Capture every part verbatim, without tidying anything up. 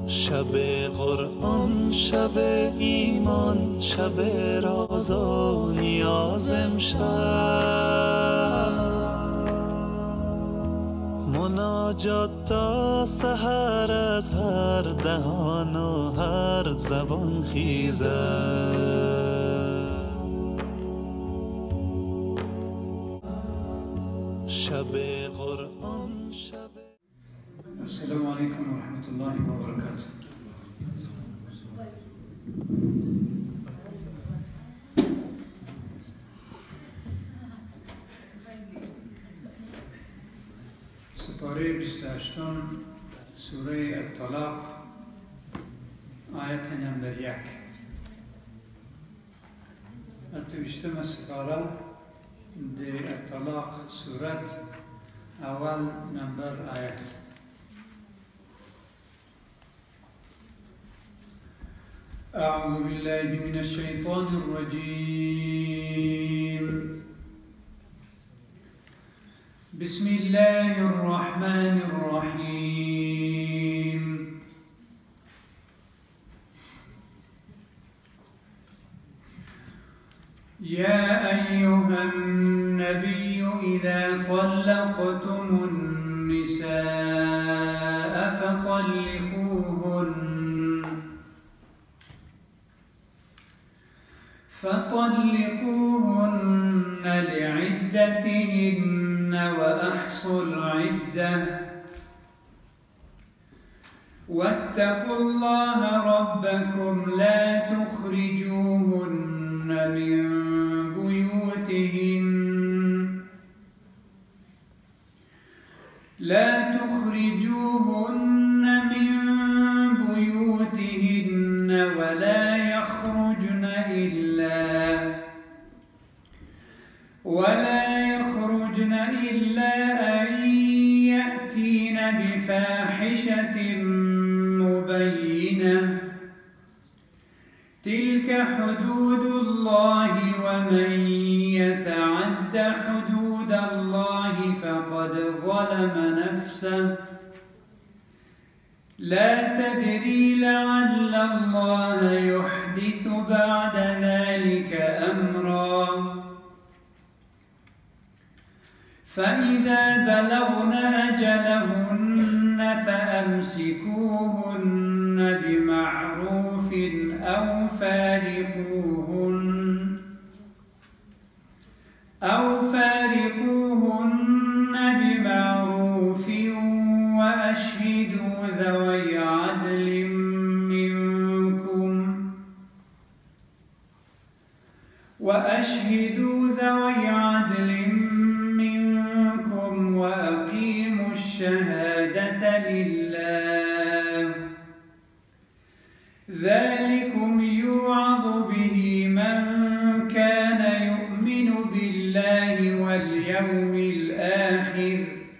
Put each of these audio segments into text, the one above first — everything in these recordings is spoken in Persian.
شب قرآن، شب ایمان، شب راز و نیاز امشب، مناجات تا سحر از هر دهان و هر زبان خیزد. شب قرآن، شب السلام عليكم ورحمة الله وبركاته. سپاره بیست و هشتم سوره الطلاق آیت نمبر یک. التوشتم سپاره دی الطلاق سورت اول نمبر آیت. أعوذ بالله من الشيطان الرجيم. بسم الله الرحمن الرحيم. يا أيها النبي إذا طلقتم النساء فطلقوهن فطلقوهن لعدتهن وأحصوا العدة واتقوا الله ربكم لا تخرجوهن من بيوتهن لا تخرجوهن من بيوتهن ولا يخرجن إلا ولا يخرجن إلا أن يأتين بفاحشة مبينة تلك حدود الله ومن يتعد حدود الله فقد ظلم نفسه لا تدري لعل الله يحدث بعد ذلك أمرا فإذا بلغن أجلهن فأمسكوهن بمعروف أو فارقوهن أو فارقوهن بمعروف وأشهدوا ذوي عدل منكم وأشهدوا ذوي عدل منكم وأقيموا الشهادة لله ذلكم يوعظ به من كان يؤمن بالله واليوم الآخر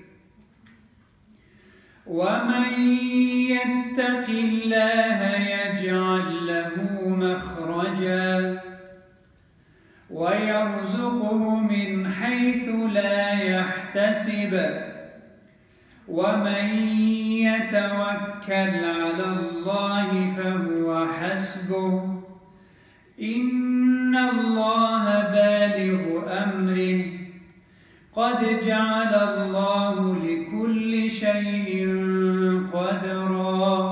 ومن يتق الله يجعل له مخرجا ويرزقه من حيث لا يحتسب ومن يتوكل على الله فهو حسبه إن الله بالغ أمره قد جعل الله لكل شيء قدرا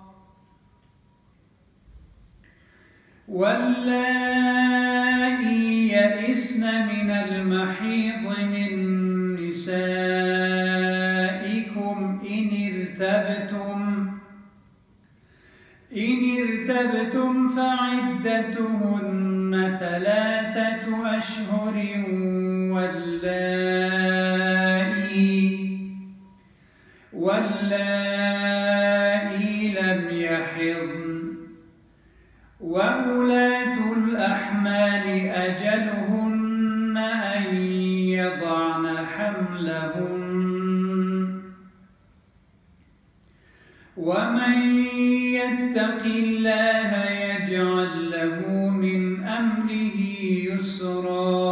واللائي يئسن من المحيض من نسائكم إن ارتبتم إن ارتبتم فعدتهن ثلاثة أشهر واللائي واللائي لم يحضن وأولاة الأحمال أجلهن أن يضعن حملهن ومن يتق الله يجعل له من أمره يسرا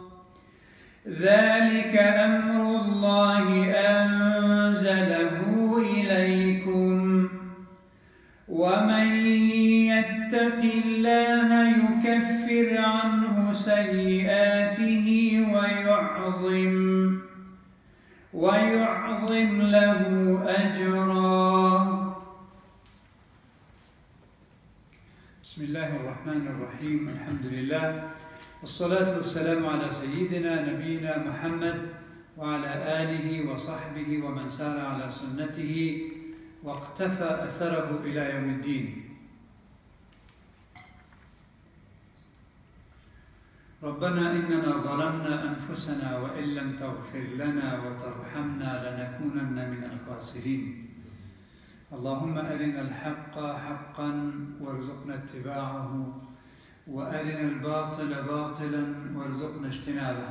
ذلك أمر الله أنزله إليكم ومن يتق الله يكفر عنه سيئاته ويعظم ويعظم له أجرا. بسم الله الرحمن الرحيم. الحمد لله والصلاة والسلام على سيدنا نبينا محمد وعلى آله وصحبه ومن سار على سنته واقتفى أثره إلى يوم الدين. ربنا إننا ظلمنا أنفسنا وإن لم تغفر لنا وترحمنا لنكونن من الخاسرين. اللهم أرنا الحق حقا وارزقنا اتباعه وأرنا الباطل باطلا وارزقنا اجتنابه.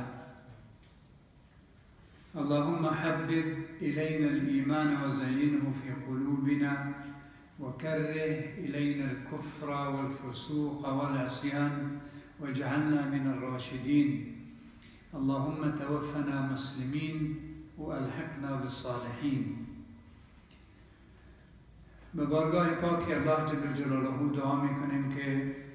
اللهم حبب إلينا الإيمان وزينه في قلوبنا وكره إلينا الكفر والفسوق والعصيان واجعلنا من الراشدين. اللهم توفنا مسلمين وألحقنا بالصالحين. به بارگاه پاک الله جل جلاله دعا میکنیم که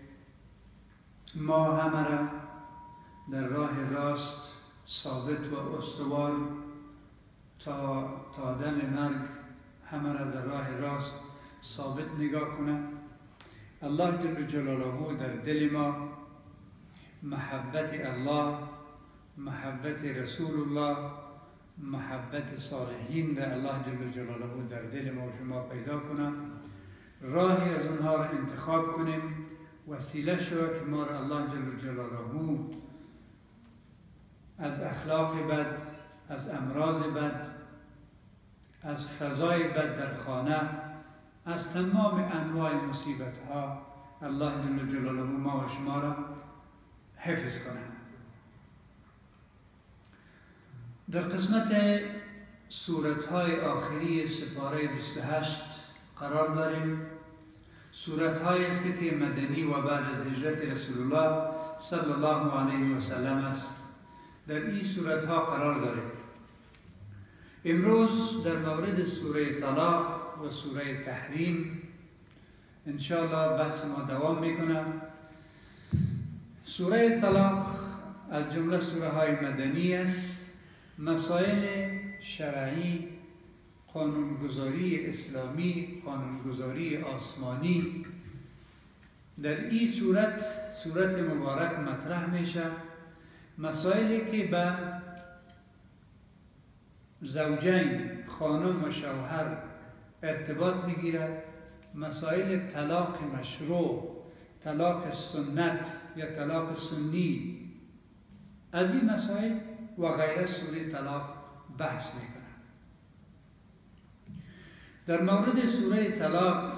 ما همه را در راه راست ثابت و استوار تا تا دم مرگ همه را در راه راست ثابت نگاه کنه. الله جل جلاله در دل ما محبت الله، محبت رسول الله، محبت صالحین را الله جل جلاله در دل ما و شما پیدا کنه. راهی از اونها را انتخاب کنیم، وسیله شود که ما را الله جل جلاله از اخلاق بد، از امراض بد، از فضای بد در خانه، از تمام انواع مصیبت ها الله جل جلاله ما و شما را حفظ کنه. در قسمت سورت های آخری سپاره بیست و هشت قرار داریم. سورت های است که مدنی و بعد از هجرت رسول الله صلی الله علیه و سلم است. در این سورت ها قرار داریم. امروز در مورد سوره طلاق و سوره تحریم انشاءالله بحث ما دوام میکنه. سوره طلاق از جمله سوره های مدنی است. مسائل شرعی، قانونگذاری اسلامی، قانونگذاری آسمانی در این صورت صورت مبارک مطرح میشه. مسائلی که به زوجین، خانم و شوهر ارتباط میگیرد، مسائل طلاق مشروع، طلاق سنت یا طلاق سنی، از این مسائل و غیره سوره طلاق بحث میکنه. در مورد سوره طلاق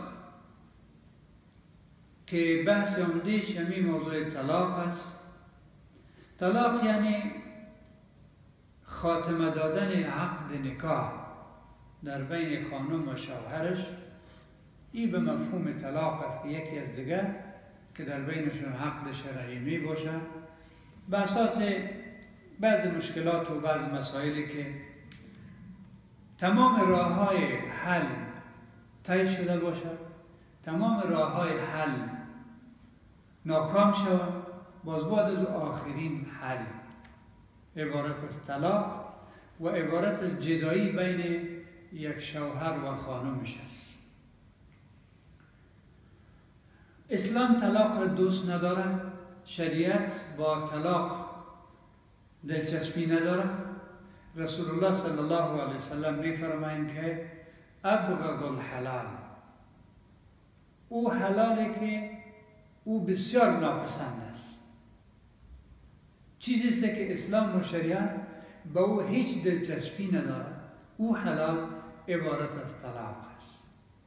که بحث عمده‌اش همین موضوع طلاق است. طلاق یعنی خاتمه دادن عقد نکاح در بین خانم و شوهرش. این به مفهوم طلاق است که یکی از دیگر که در بینشون عقد شرعی می باشه به اساس بعض مشکلات و بعض مسائلی که تمام راه های حل طی شده باشد، تمام راه های حل ناکام شود، باز بعد از آخرین حل عبارت از طلاق و عبارت از جدایی بین یک شوهر و خانمش است. اسلام طلاق را دوست نداره. شریعت با طلاق دلچسپی نداره. رسول الله صلی الله علیه وسلم می‌فرمایند که ابغض الحلال، او حلالی که او بسیار ناپسند است. چیزی است که اسلام و شریعت با او هیچ دلچسپی نداره. او حلال عبارت از طلاق است.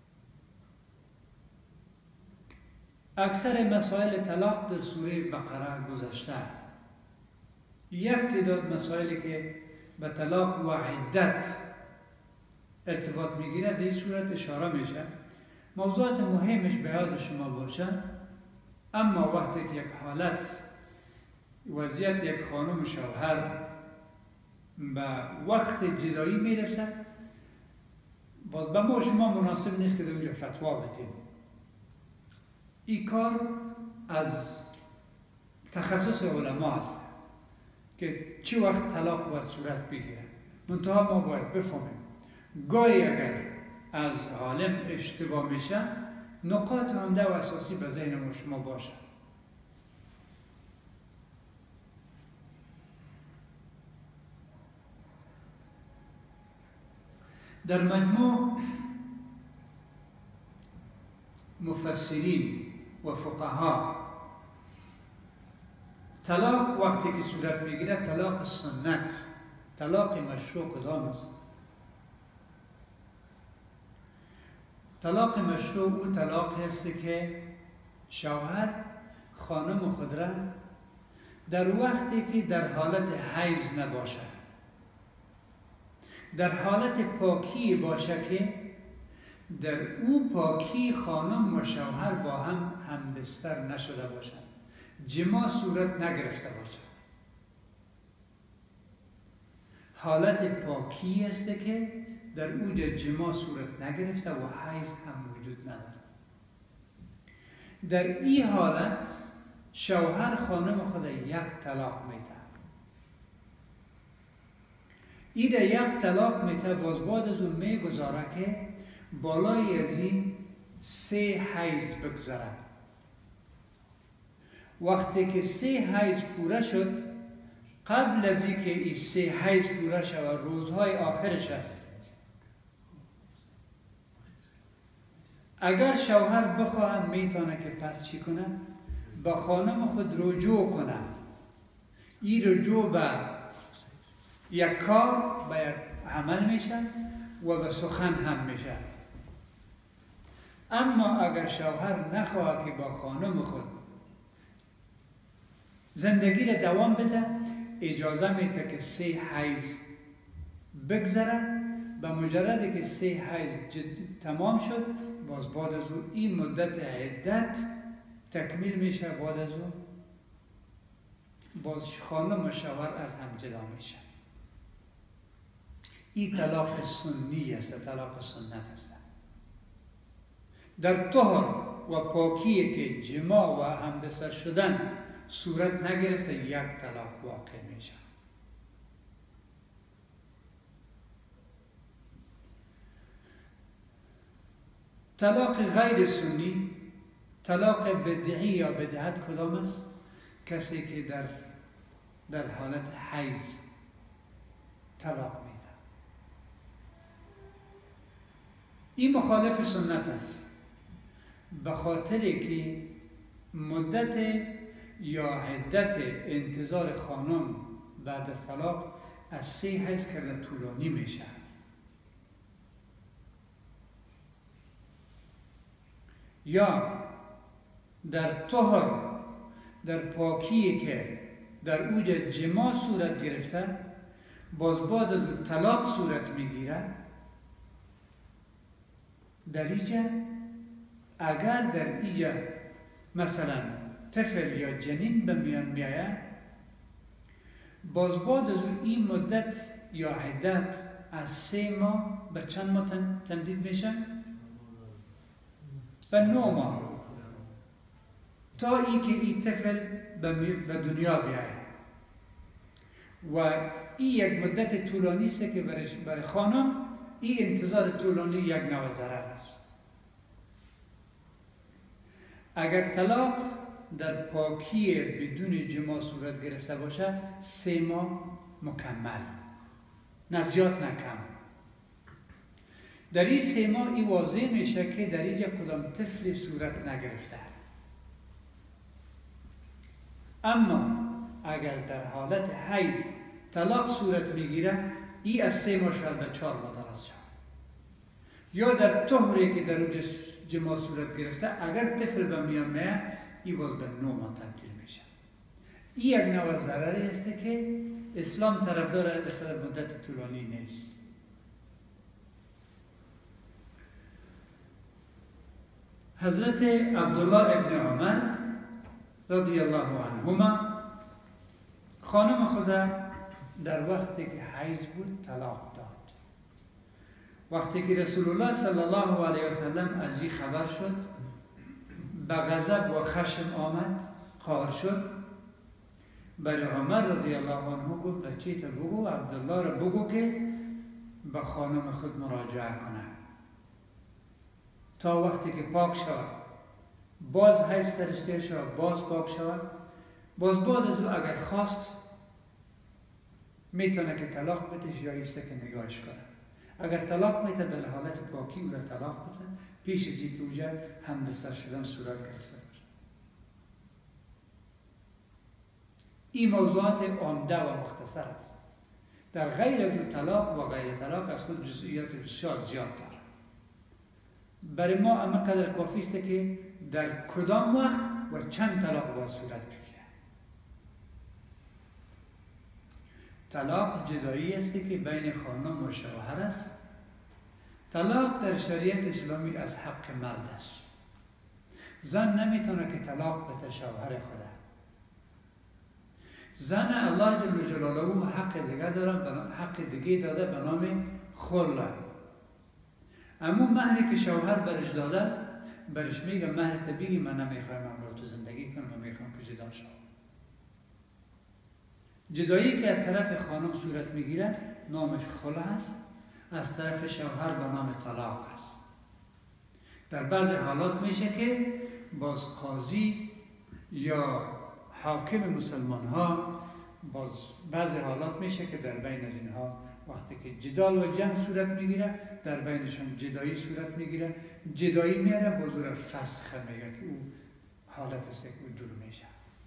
اکثر مسائل طلاق در سوره بقره گذشته. یک تعداد مسائلی که به طلاق و عدت ارتباط میگیره در این صورت اشاره میشه. موضوعات مهمش به یاد شما باشه. اما وقتی که یک حالت وضعیت یک خانم و شوهر به وقت جدایی میرسه، باز به ما شما مناسب نیست که در اونجا فتوا بدیم. این کار از تخصص علما است که چی وقت طلاق باید صورت بگیره. منتها ما باید بفهمیم گاهی اگر از عالم اشتباه میشه نکات عمده و اساسی به ذهن ما شما باشد. در مجموع مفسرین و فقها طلاق وقتی که صورت میگیره طلاق سنت، طلاق مشروع کدام است؟ طلاق مشروع او طلاق است که شوهر خانم خود را در وقتی که در حالت حیض نباشد، در حالت پاکی باشه که در او پاکی خانم و شوهر با هم هم بستر نشده باشند، جماع صورت نگرفته باشد. حالت پاکی است که در او جماع صورت نگرفته و حیض هم وجود ندارد. در این حالت شوهر خانم خود یک طلاق میده. این در یک طلاق میده باز بعد از اون میگذاره که بالای از این سه حیض بگذره. وقتی که سه حیض پوره شد، قبل از اینکه این سه حیض پوره شود روزهای آخرش است، اگر شوهر بخواهد میتونه که پس چی کنه؟ با خانم خود رجوع کنه. این رجوع به یک کار به یک عمل میشه و به سخن هم میشه. اما اگر شوهر نخواهد که با خانم خود زندگی را دوام بده، اجازه میده که سه حیض بگذره. به مجرد که سه حیض تمام شد باز بعد از او این مدت عدت تکمیل میشه. بعد از او باز خانم و شوهر از هم جدا میشه. این طلاق سنی است، طلاق سنت است. در طهر و پاکی که جماع و همبستر شدن صورت نگرفته یک طلاق واقع میشه. طلاق غیر سنی، طلاق بدعی یا بدعت کدام است؟ کسی که در در حالت حیض طلاق میده. این مخالف سنت است، به خاطر که مدت یا عدت انتظار خانم بعد از طلاق از سه حیض کرده طولانی میشه. یا در طهر، در پاکی که در اوج جماع صورت گرفته باز بعد از طلاق صورت میگیره. در اینجا اگر در اینجا مثلا طفل یا جنین به میان میآید باز بعد از این مدت یا عدت از سه ماه به چند ماه تمدید میشه؟ به نو ماه، تا ای که این طفل به دنیا بیاید. و این یک مدت طولانی است که برای خانم این انتظار طولانی یک نوع ضرر است. اگر طلاق در پاکی بدون جماع صورت گرفته باشه سه ماه مکمل، نه زیاد نه کم. در این سه ماه این واضح میشه که در اینجا کدام طفل صورت نگرفته. اما اگر در حالت حیض طلاق صورت میگیره این از سه ماه شاید به چهار ماه دراز شد. یا در طهری که در اون جماع صورت گرفته اگر طفل به میان میاد این باز به نو ماه تبدیل میشه. این یک نوع ضرری است که اسلام طرفدار از در مدت طولانی نیست. حضرت عبدالله ابن عمر رضی الله عنهما خانم خود در وقتی که حیض بود طلاق داد. وقتی که رسول الله صلی الله علیه و سلم از این خبر شد به غضب و خشم آمد، قهر شد. برای عمر رضی الله عنه گفت بچه تا بگو، عبدالله را بگو که به خانم خود مراجعه کنه تا وقتی که پاک شود، باز حیث سرشته شود، باز پاک شود، باز بعد از او اگر خواست میتونه که طلاق بده یا ایسته که نگاهش کنه. اگر طلاق میده در حالت پاکی او را طلاق بده، پیش از اینکه اوجا همبستر شدن صورت گرفته باشه. این موضوعات عمده و مختصر است. در غیر از او طلاق و غیر طلاق از خود جزئیات بسیار زیاد داره. برای ما اما قدر کافی است که در کدام وقت و چند طلاق باید صورت بگیره. طلاق جدایی است که بین خانم و شوهر است. طلاق در شریعت اسلامی از حق مرد است. زن نمیتونه که طلاق بده شوهر خدا. زن الله جل جلاله حق دیگه داره، حق دیگه داده به نام خلع. اما مهری که شوهر برش داده، برش میگه مهر طبیعی من نمیخوایم امرو تو زندگی کنم، من میخوام که جدا شم. جدایی که از طرف خانم صورت میگیره نامش خلع است، از طرف شوهر به نام طلاق است. در بعض حالات میشه که باز قاضی یا حاکم مسلمان ها، باز بعضی حالات میشه که در بین از اینها وقتی که جدال و جنگ صورت میگیره، در بینشان جدایی صورت میگیره، جدایی میاره باز او را فسخ میگه که او حالت است که او دور میشه.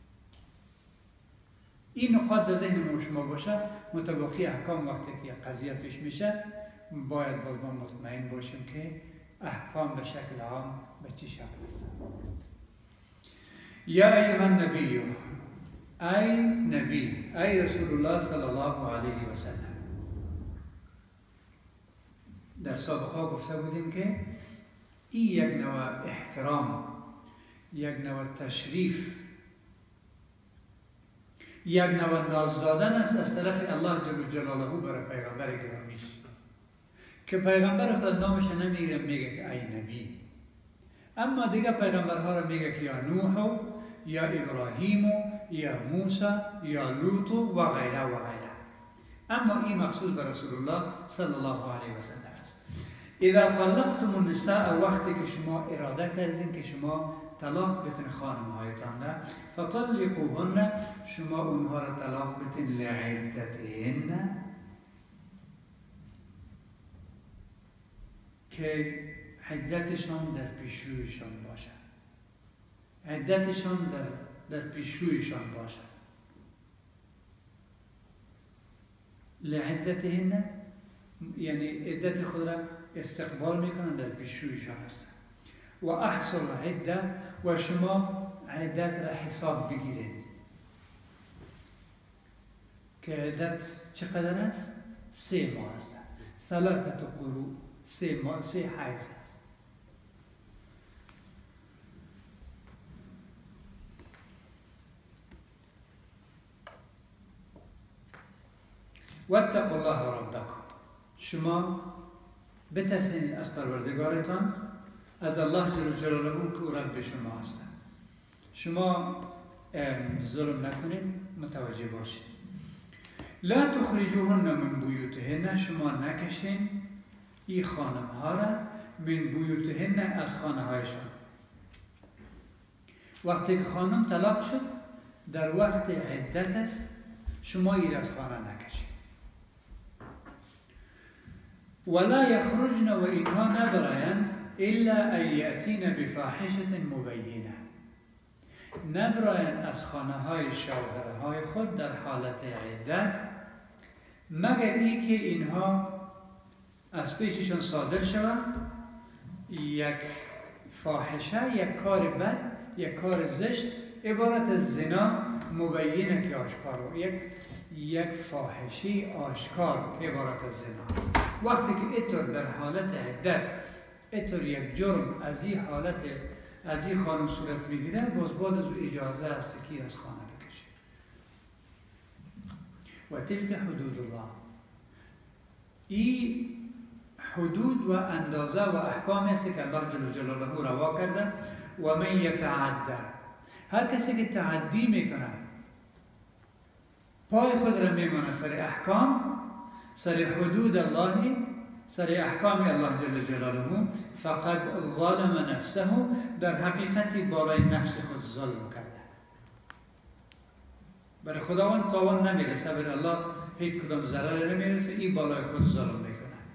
این نقاط در ذهن ما شما باشه، مطابقی احکام وقتی که قضیه پیش میشه باید باز ما مطمئن باشیم که احکام به شکل عام به چی شکل است. یا ایها النبی، ای نبی، ای رسول الله صلی الله علیه و سلم. در سابقا گفته بودیم که این یک نوع احترام، یک نوع تشریف، یک نوع ناز دادن است از طرف الله جل جلاله برای پیغمبر گرامیش، که پیغمبر خود نامش نمیگیره، میگه که ای نبی. اما دیگه پیغمبرها رو میگه که یا نوح یا ابراهیم یا موسی یا لوط و غیره و غیره. اما این مخصوص به رسول الله صلی الله علیه و سلم است. اذا طلقتم النساء، وقتی که شما اراده کردین که شما طلاق بتین خانم هایتان را، فطلقوهن، شما اونها را طلاق بتین لعدتهن، که عدتشان در پیشرویشان باشد. عدتشان در در پیشرویشان باشد. لعدتهن یعنی عدت خود را استقبال میکنن، در پیشرویشان هستن. و احصل عده، و شما عدت را حساب بگیرید که عدت چقدر است؟ سه ماه است. ثلاثه قروء، سه ماه، سه حیض است. واتقوا الله ربکم، شما بترسید از پروردگارتان، از الله جل جلاله که رب شما هستند. شما ظلم نکنید، متوجه باشید. لا تخرجوهن من بیوتهن، شما نکشین این خانم ها را من بیوتهن، از خانه هایشان. وقتی که خانم طلاق شد در وقت عدت است، شما این از خانه نکشید. ولا یخرجن، و اینها نبرایند الا ان یأتین بفاحشة مبینه، نبرایند از خانه های شوهرهای خود در حالت عدت، مگر ای که اینها از پیششان صادر شود یک فاحشه، یک کار بد، یک کار زشت، عبارت از زنا مبینه که آشکار، یک یک فاحشه آشکار که عبارت از زنا. وقتی که اینطور در حالت عدت اینطور یک جرم از این حالت از این خانم صورت میگیره، باز بعد از اجازه است که از خانه بکشه. و تلک حدود الله، این حدود و اندازه و احکامی است که الله جل جلاله روا کرده. و من یتعدى، هر کسی که تعدی میکنه، پای خود را میمانه سر احکام، سر حدود الله، سر احکام الله جل جلاله، فقد ظلم نفسه، در حقیقت بالای نفس خود ظلم کرده. برای خداوند تاوان نمیرسه، برای الله هیچ کدام ضرر نمیرسه، این بالای خود ظلم میکنه.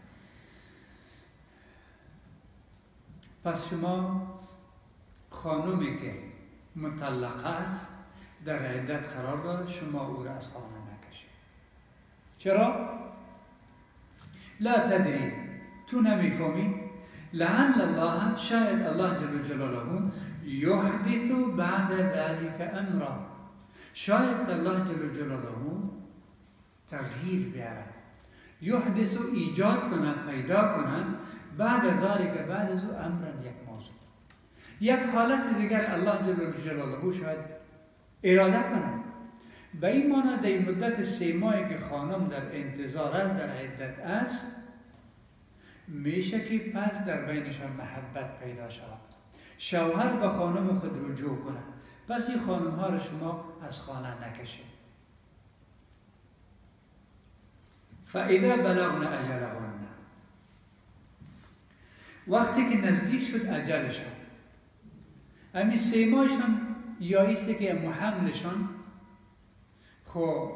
پس شما خانومی که مطلقه است، در عدت قرار داره، شما او را از خانه نکشید. چرا؟ لا تدری، تو نمیفهمی. لعل الله، شاید الله جل جلاله یحدث بعد ذلك امرا، شاید الله جل جلاله تغییر بیاره، یحدث ایجاد کنه، پیدا کنه، بعد ذلك بعد از امرا، یک موضوع، یک حالت دیگر الله جل جلاله شاید اراده کنه. به این معنی در این مدت سه ماهی که خانم در انتظار است، در عدت است، میشه که پس در بینشان محبت پیدا شود، شوهر به خانم خود رجوع کنه، پس این خانم ها را شما از خانه نکشید. فاذا بلغن اجلهن، وقتی که نزدیک شد اجلشان، همین سه ماهشان یا ایسته که محملشان، خب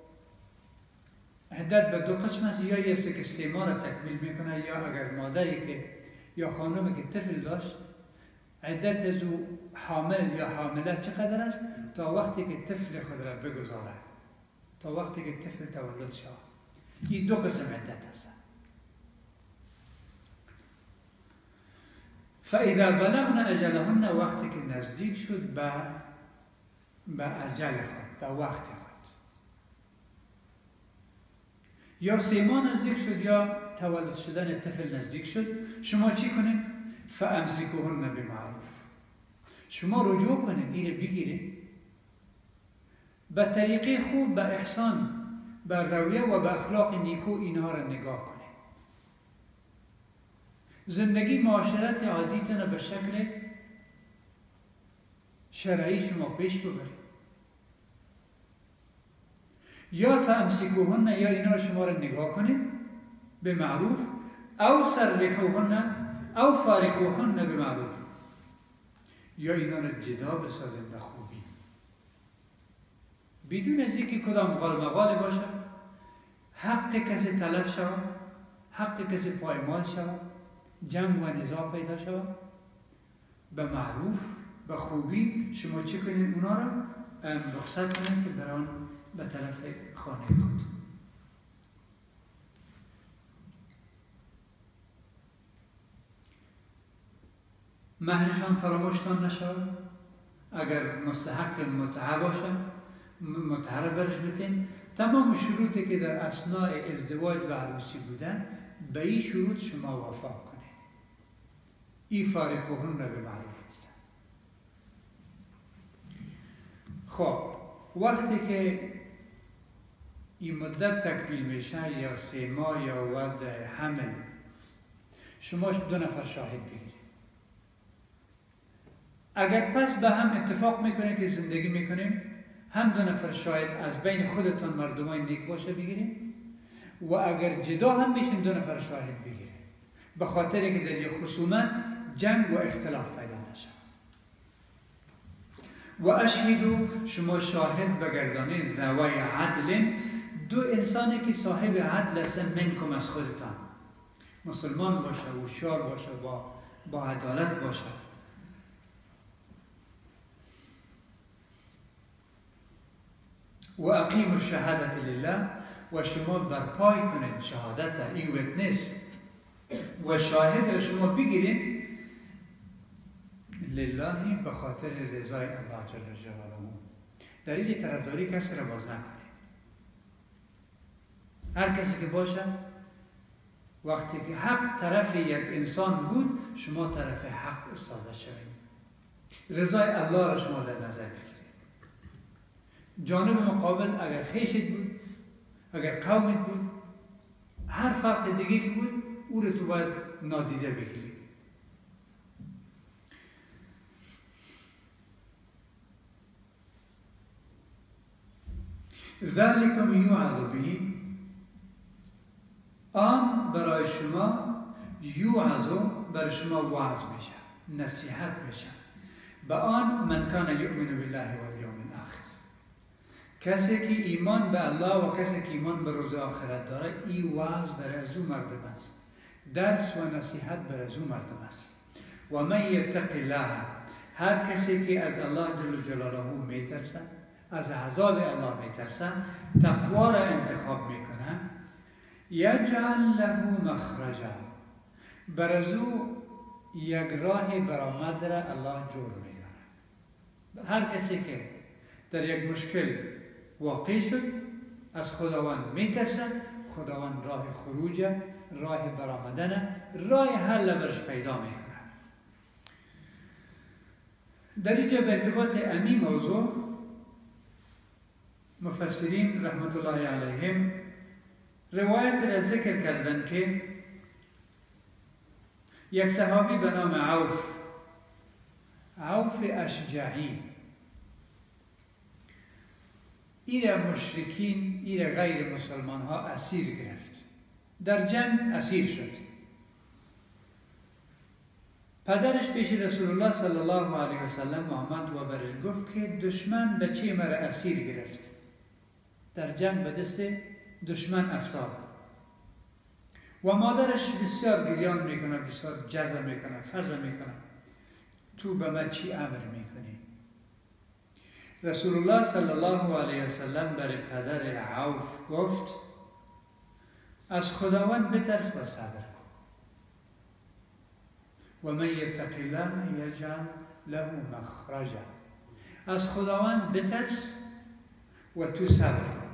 عدت به دو قسم است، یا ایسته که سه ماه را تکمیل میکنه، یا اگر مادری که یا خانمی که طفل داشت، عدت از او حامل یا حامله چقدر است؟ تا وقتی که طفل خود را بگذاره، تا وقتی که طفل تولد شود. این دو قسم عدت است. فاذا بلغن اجلهن، وقتی که نزدیک شد به به اجل خود، به وقت خود، یا سه ماه نزدیک شد یا تولد شدن طفل نزدیک شد، شما چی کنید؟ فامسکوهن بمعروف، شما رجوع کنید، این بگیرید به طریقه خوب، به احسان، به رویه و به اخلاق نیکو اینها را نگاه کنید. زندگی معاشرت عادیتان را به شکل شرعی شما پیش ببرید. یا فامسکوهن، یا اینا را شما را نگاه کنید به معروف، او سرحوهن او فارقوهن به معروف، یا اینا را جدا بسازید به خوبی، بدون از اینکه کدام غال مغال باشه، حق کسی تلف شود، حق کسی پایمال شود، جنگ و نزاع پیدا شود. به معروف، به خوبی شما چی کنید؟ اونا را رخصت کنید که بران به طرف خانه خود. مهرشان فراموشتان نشود، اگر مستحق متعه باشه متعه برش بتین. تمام شروطی که در اثناء ازدواج و عروسی بودن، به این شروط شما وفا کنید. این فارقوهن را به معروف است. خب وقتی که این مدت تکمیل میشه، یا سه ماه یا وضع حمل، شما دو نفر شاهد بگیرید. اگر پس به هم اتفاق میکنه که زندگی میکنیم، هم دو نفر شاهد از بین خودتان مردمای نیک باشه بگیریم، و اگر جدا هم میشین دو نفر شاهد بگیریم، به خاطر که در یک خصومت جنگ و اختلاف پیدا نشه. و اشهدو، شما شاهد بگردانید، ذوای عدل، دو انسانی که صاحب عدل هستن منکم، از خودتان، مسلمان باشه، هوشیار باشه، با با عدالت باشه. و اقیموا الشهادة لله، و شما برپای کنید شهادت، این ویتنس و شاهد شما بگیرید لله، به خاطر رضای الله جل جلاله. در اینجا طرفداری کسی را باز نکنید. هر کسی که باشه، وقتی که حق طرف یک انسان بود، شما طرف حق استاده شوید. رضای الله را شما در نظر بگیرید. جانب مقابل اگر خیشت بود، اگر قومت بود، هر فرق دیگه که بود، او رو تو باید نادیده بگیری. ذلکم یوعظ به، آن برای شما یوعظ برای شما وعظ میشه، نصیحت میشه. به آن من کان یؤمن بالله و الیوم الاخر، کسی که ایمان به الله و کسی که ایمان به روز آخرت داره، این وعظ برای از او مردم است، درس و نصیحت برای از او مردم است. و من یتق الله، هر کسی که از الله جل جلاله میترسه، از عذاب الله میترسه، تقوا را انتخاب میکنه، یجعل له مخرجا، بر از او یک راه برآمد را الله جور میکنه. هر کسی که در یک مشکل واقع شد، از خداوند میترسه، خداوند راه خروج، راه برآمدن، راه حل برش پیدا میکنه. در اینجا به ارتباط امی موضوع مفسرین رحمت الله علیهم روایت را ذکر کردن که یک صحابی به نام عوف عوف اشجعی، ایره مشرکین، ایره غیر مسلمان ها اسیر گرفت، در جنگ اسیر شد. پدرش پیش رسول الله صلی الله علیه و سلم آمد و برش گفت که دشمن بچه مرا اسیر گرفت، در جنگ به دست دشمن افتاد. و مادرش بسیار گریان میکنه، بسیار جزا میکنه، فضا میکنه، تو به من چی امر میکنی؟ رسول الله صلی الله علیه و سلم برای پدر عوف گفت از خداوند بترس و صبر کن. و من یتق الله یجعل له مخرجا، از خداوند بترس و تو صبر کن.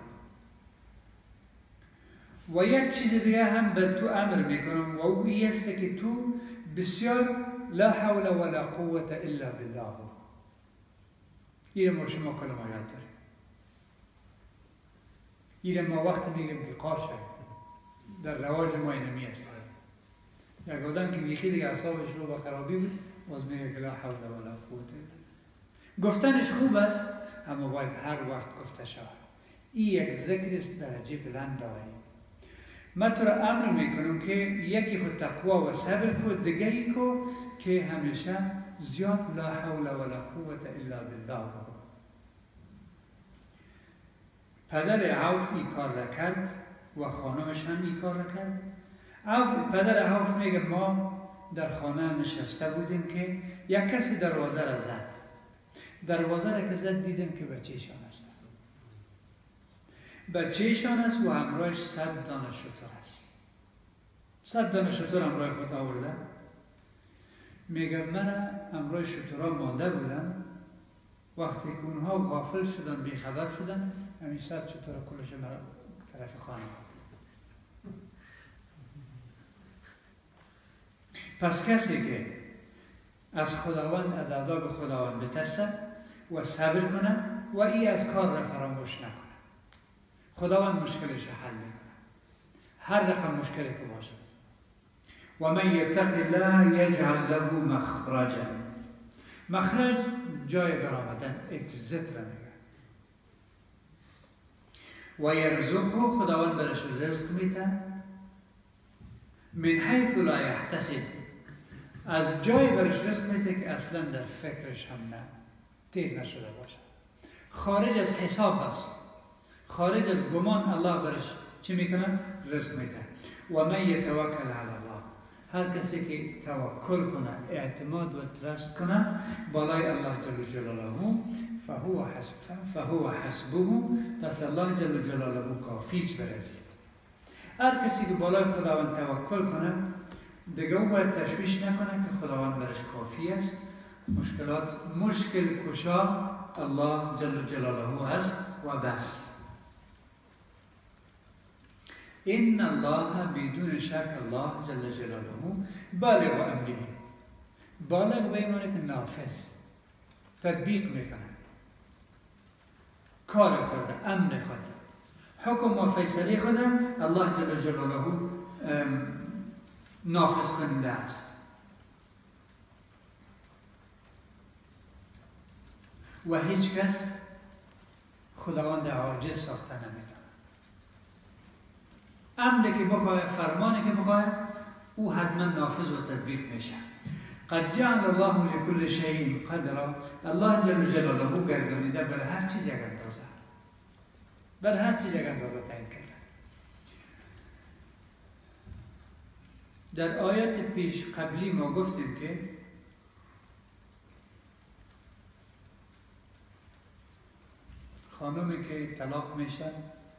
و یک چیز دیگه هم به تو امر میکنم و او است که تو بسیار لا حول ولا قوة الا بالله. این ما شما کلمه یاد داریم. این ما وقت میگیم بیقار شد، در رواج ما اینمی است. یک آدم که بیخی دیگه اعصابش رو با خرابی بود، باز میگه که لا حول ولا قوة الا. گفتنش خوب است، اما باید هر وقت گفته شود. این یک ذکر است درجه بلند داریم. من تو را امر میکنم که یکی خود تقوا و صبر کو، دیگری کو که همیشه زیاد لا حول ولا قوة الا بالله کو. پدر عوف این کار را کرد و خانمش هم این کار را کرد. عوف، پدر عوف میگه ما در خانه نشسته بودیم که یک کسی دروازه را زد. دروازه را که زد دیدم که بچه‌شان است. بچه‌شان است و همراهش صد دانه شتر است. صد دانه شتر همراه خود آورده. میگه من همراه شترها مانده بودم، وقتی که اونها غافل شدن، بیخبر شدن، همین صد شتر کلش مرا طرف خانه آورد. پس کسی که از خداوند، از عذاب خداوند بترسه و صبر کنه و ای از کار را فراموش نکنه، خداوند مشکلش حل میکنه، هر رقم مشکلی که باشه. و من یتق الله یجعل له مخرجا. مخرج جای برآمدن، اگزیت را میگه. و یرزقه، خداوند برش رزق میده، من حیث لا یحتسب، از جای برش رزق میده که اصلا در فکرش هم نه تیر نشده باشه، خارج از حساب است، خارج از گمان الله برش چی میکنه؟ رزق میده. و من یتوکل علی الله، هر کسی که توکل کنه، اعتماد و ترست کنه بالای الله جل جلاله، فهو حسب فهو حسبه، پس الله جل جلاله کافیش برزی. هر کسی که بالای خداوند توکل کنه دیگه او باید تشویش نکنه که خداوند برش کافی است. مشکلات مشکل کشا الله جل جلاله است و بس. این الله بدون شک الله جل جلاله بالغ امره، بالغ به معنی که نافذ، تطبیق میکنه کار خود، امر خود، حکم و فیصله خود الله جل جلاله نافذ کننده است. و هیچ کس خداوند عاجز ساخته نمیتونه. امری که بخواه، فرمانی که بخواه، او حتما نافذ و تطبیق میشه. قد جعل الله لكل شيء قدرا. الله جل جلاله گردانیده بر هر چیز یک اندازه، بر هر چیز یک اندازه تعیین کرده. در آیات پیش قبلی ما گفتیم که خانومی که طلاق میشن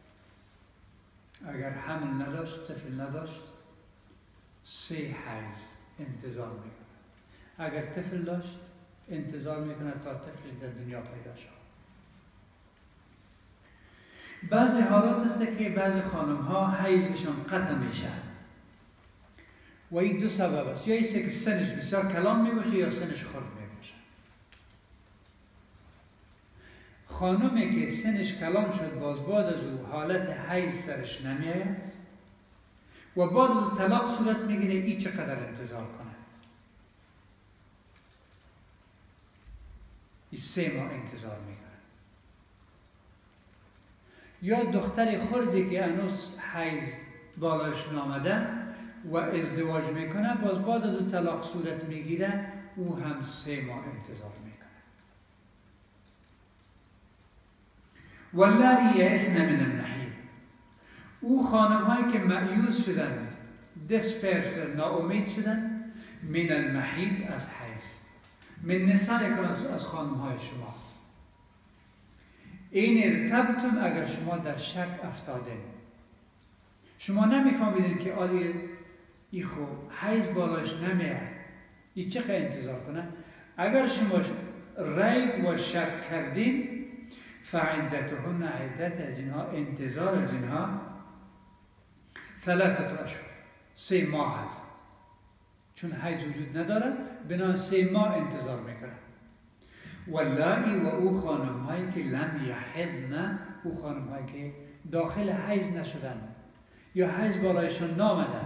اگر حمل نداشت، طفل نداشت، سه حیض انتظار میکنه. اگر طفل داشت انتظار میکنه تا طفل در دنیا پیدا شد. بعضی حالات است که بعضی خانم ها حیضشان قطع میشه و این دو سبب است. یا ایسته که سنش بسیار کلان میباشه یا سنش خرد میباشه. خانمی که سنش کلان شد باز بعد از او حالت حیض سرش نمیاید و بعد از او طلاق صورت میگیره، ای چقدر انتظار کنه؟ ای سه ماه انتظار میکنه. یا دختر خردی که هنوز حیض بالایش نامده و ازدواج میکنه، باز بعد از او طلاق صورت میگیره، او هم سه ماه انتظار میکنه. واللایی یئسن من المحیض. او خانم هایی که مایوس شدند، دسپیر شدند، ناامید شدند، من المحیض از حیض، من نسائکم از خانم های شما. این ارتبتم اگر شما در شک افتادین، شما نمیفهمیدین که آلی ای خو حیض بالایش نمیاد، ای چقدر انتظار کنه. اگر شما ریب و شک کردین، فعدتهن عدت از اینها، انتظار از اینها ثلاثت اشهر، سه ماه هست. چون حیض وجود نداره بنا سه ماه انتظار میکنه. واللایی و او خانم هایی که لم یحضن، او خانم هایی که داخل حیض نشدن یا حیض بالایشان نامدن،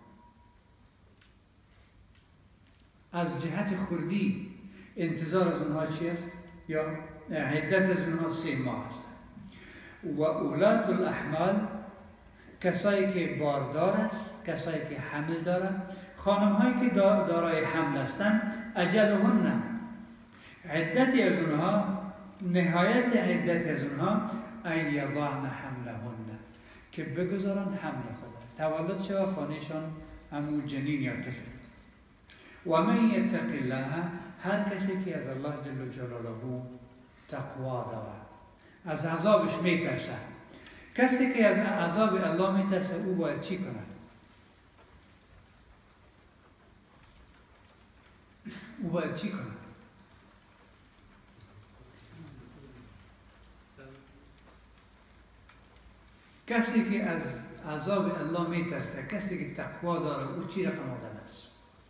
از جهت خردی انتظار از اونها چی است؟ یا عدت از اونها سه ماه است. و اولاد الاحمال، کسایی که باردار است، کسایی که حمل دارند، خانم هایی که دارای حمل هستند، اجلهن، عدتی از اونها، نهایت عدت از اونها، ان یضعن حملهن، که بگذارن حمل خود، تولد شود خانهشان همو جنین یا طفل. و من یتق الله، هر کسی که از الله جل جلاله تقوا دارد، از عذابش میترسه. کسی که از عذاب الله میترسه او باید چی کنه؟ او باید چی کنه؟ کسی که از عذاب الله میترسه، کسی که تقوا داره، او چی رقم آدم است؟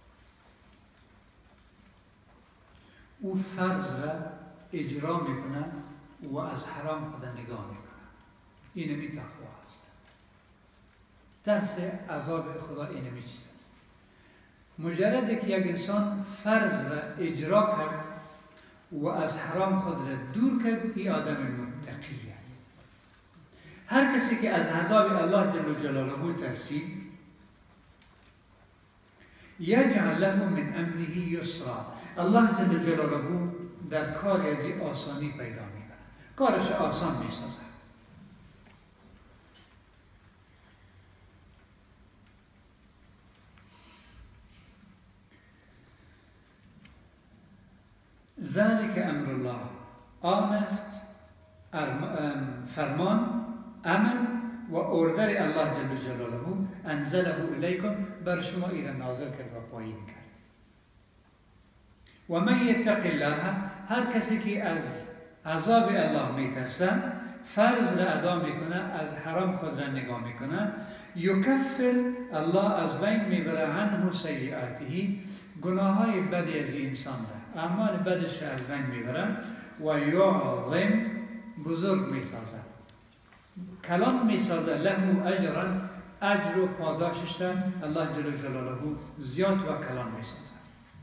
او فرض را اجرا میکنه و از حرام خود نگاه میکنه. این می تقوا است. ترس عذاب خدا این می چیز است. مجرد که یک انسان فرض را اجرا کرد و از حرام خود را دور کرد، این آدم متقی است. هر کسی که از عذاب الله جل جلاله ترسید، یجعل له من امره یسرا، الله جل جلاله در کار ازی آسانی پیدا میکنه، کارش آسان میسازه. ذلك امر الله، آن است فرمان، امر و اردر الله جل جلاله، انزله الیکم، بر شما ایره نازل کرد و پایین کرد. و من یتق الله، هر کسی که از عذاب الله میترسه، فرض را ادا میکنه، از حرام خود را نگاه میکنه، یکفر، الله از بین میبره عنه سیئاته، گناه های بدی از این انسان را، اعمال بدش را از بین میبره، و یعظم، بزرگ میسازه، کلام میسازه، له اجرا، اجر و پاداشش را الله جل جلاله زیاد و کلان می سازد.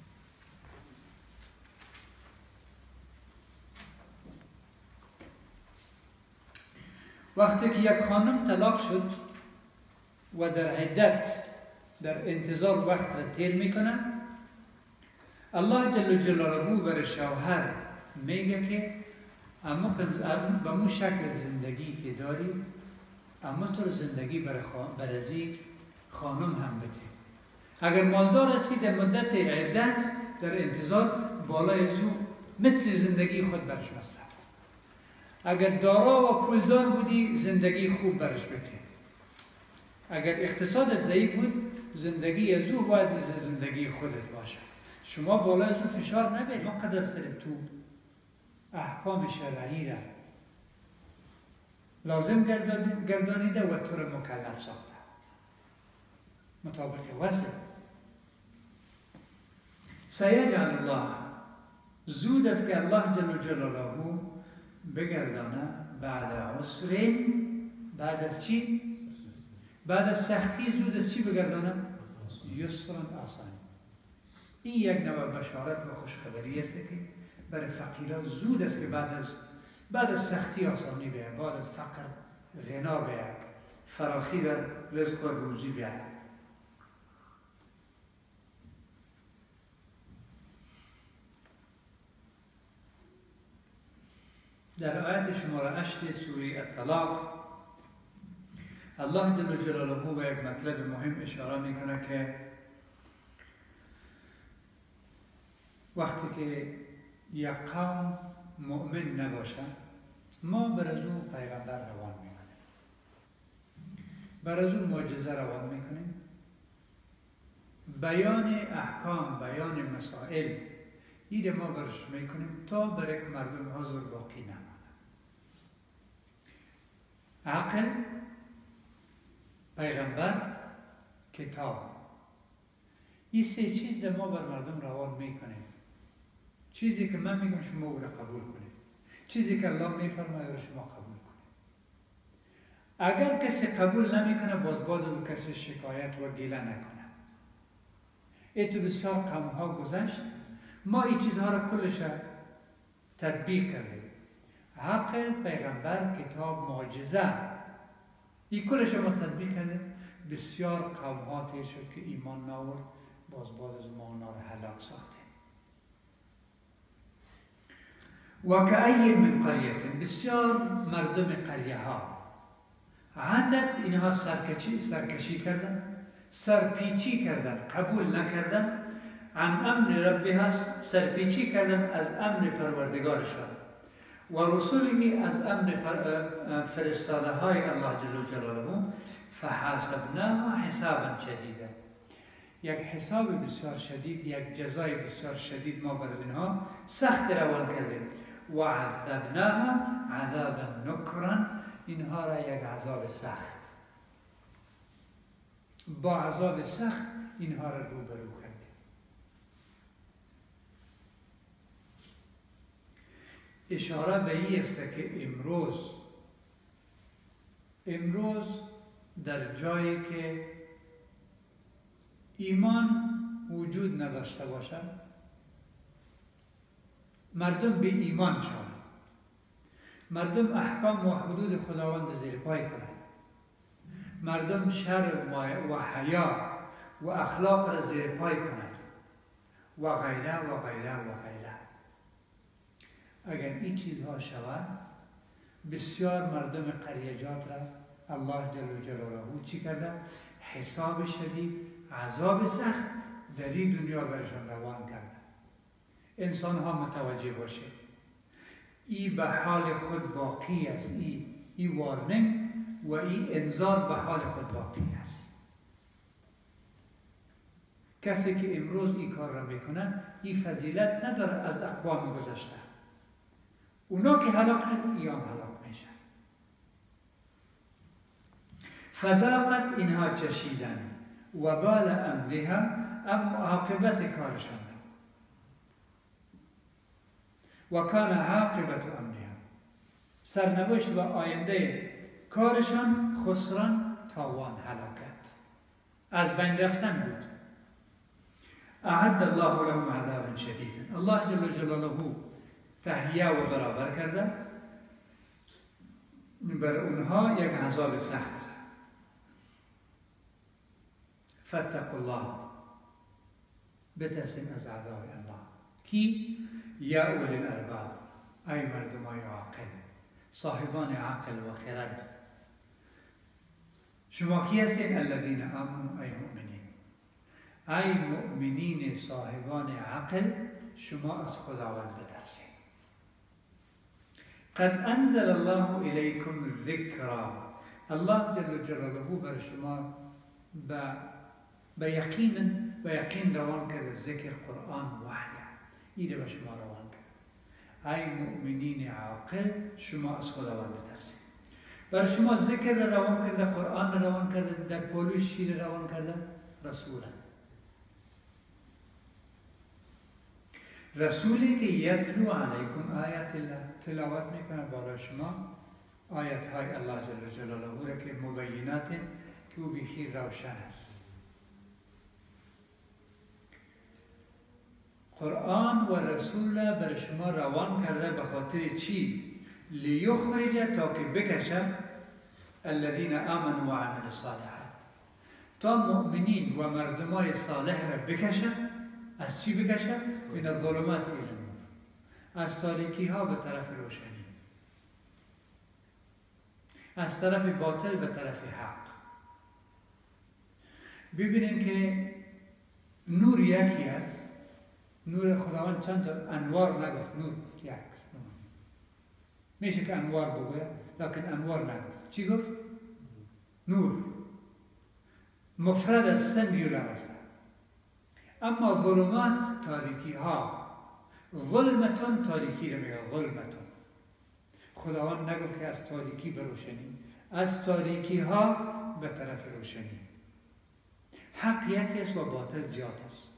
وقتی که یک خانم طلاق شد و در عدت در انتظار وقت را تیر میکنه، الله جل جلاله برای شوهر میگه که اما به مو شکل زندگی که داری اما تو زندگی برای برای خانم هم بده. اگر مالدار هستی در مدت عدت در انتظار بالای زو مثل زندگی خود برش مصرف. اگر دارا و پولدار بودی زندگی خوب برش بده. اگر اقتصاد ضعیف بود زندگی از او باید مثل زندگی خودت باشه. شما بالای از او فشار نبید. مقدر سر تو احکام شرعی را لازم گردانیده و تو را مکلف ساخته مطابق وسع. سیجعل الله، زود است که الله جل جلاله بگردانه بعد عسر، بعد از چی؟ بعد از سختی زود از چی بگردانه؟ یسرا آسان. این یک نوع بشارت و خوشخبری است که برای فقیران زود است که بعد از بعد از سختی آسانی بیاید، بعد از فقر غنا بیاید، فراخی در رزق و روزی بیاید. در آیت شماره هشت سوره الطلاق الله جل جلاله به یک مطلب مهم اشاره میکنه که وقتی که یک قوم مؤمن نباشه ما بر از او پیغمبر روان میکنیم، بر از او معجزه روان میکنیم، بیان احکام، بیان مسائل این ما برش میکنیم تا برای مردم حاضر باقی نمانه. عقل، پیغمبر، کتاب، این سه چیز ما بر مردم روان میکنیم. چیزی که من میگم شما او را قبول کنید، چیزی که الله میفرماید شما قبول کنید. اگر کسی قبول نمیکنه باز بعد از کسی شکایت و گله نکنه. این تو بسیار قوم ها گذشت، ما این چیزها را کلش تطبیق کردیم. عقل، پیغمبر، کتاب، معجزه، این کلش ما تطبیق کردیم. بسیار قوم ها تیر شد که ایمان ناورد، باز بعد از ما اونا را هلاک ساختیم. و کأی من قریه، بسیار مردم قریه ها عادت اینها سرکشی سرکشی کردن، سرپیچی کردن، قبول نکردن، عن امر ربها، سرپیچی کردن از امر پروردگارشان و رسوله، از امر فرستاده های الله جل جلاله. فحاسبناها حسابا شدیدا، یک حساب بسیار شدید، یک جزای بسیار شدید ما بر اینها سخت روان کردیم. و عذبناها عذابا نکرا، اینها را یک عذاب سخت، با عذاب سخت اینها را روبرو کردیم. اشاره به این است که امروز امروز در جایی که ایمان وجود نداشته باشد، مردم به ایمان شوند، مردم احکام و حدود خداوند زیر پای کنند، مردم شر و حیا و اخلاق را زیر پای کنند و غیره و غیره و غیره. اگر این چیزها شود بسیار مردم قریجات را الله جل جلاله چی کرده؟ حساب شدید، عذاب سخت در این دنیا برشان روان کرده. انسان ها متوجه باشه ای به حال خود باقی است، ای ای وارننگ و ای انذار به حال خود باقی است. کسی که امروز این کار را میکنه این فضیلت نداره از اقوام گذشته. اونا که هلاک شد ایام هلاک میشن. فذاقت، اینها چشیدن، و بال امرها، اما عاقبت کارشان و کان عاقبت امرها، سرنوشت و آینده کارشان خسران تاوان، هلاکت، از بین رفتن بود. اعد الله لهم عذابا شدیدا، الله جل جلاله تهیه و برابر کرده بر اونها یک عذاب سخت. فاتقوا الله، بترسین از عذاب الله. کی؟ یا اولی الالباب، ای مردمای عاقل، صاحبان عقل و خرد. شما کی هستین؟ الذین آمنوا، ای مؤمنین، ای مؤمنین صاحبان عقل، شما از خداوند بترسین. قد انزل الله الیکم الذکرا، الله جل جلاله بر شما به یقین و یقین روان کرد ذکر قرآن وحی، این به شما روان کرد. ای مؤمنین عاقل، شما از خداوند بترسید. بر شما ذکر روان کرده، قرآن روان کرده، در پولوش شیر روان کرده، رسولا، رسولی که یتلو علیکم آیات الله، تلاوت میکنه برای شما آیت های الله جل جلاله را که مبینات که او بیخی روشن است. قرآن و رسول بر شما روان کرده به خاطر چی؟ لیخرج، تا که بکشه الذین آمنوا و عملوا الصالحات، تا مؤمنین و مردمای صالح را بکشه. از چی بکشه؟ من الظلمات الی النور، از تاریکی ها به طرف روشنی، از طرف باطل به طرف حق. ببینید که نور یکی است. نور خداوند چند تا انوار نگفت، نور یک. میشه که انوار بگوید، لیکن انوار نگفت. چی گفت؟ نور. مفرد از سنگولار است. اما ظلمات تاریکی ها، ظلمتون تاریکی رو میگه، ظلمتون. خداوند نگفت که از تاریکی به روشنی، از تاریکی ها به طرف روشنی. حق یکی است و باطل زیاد است.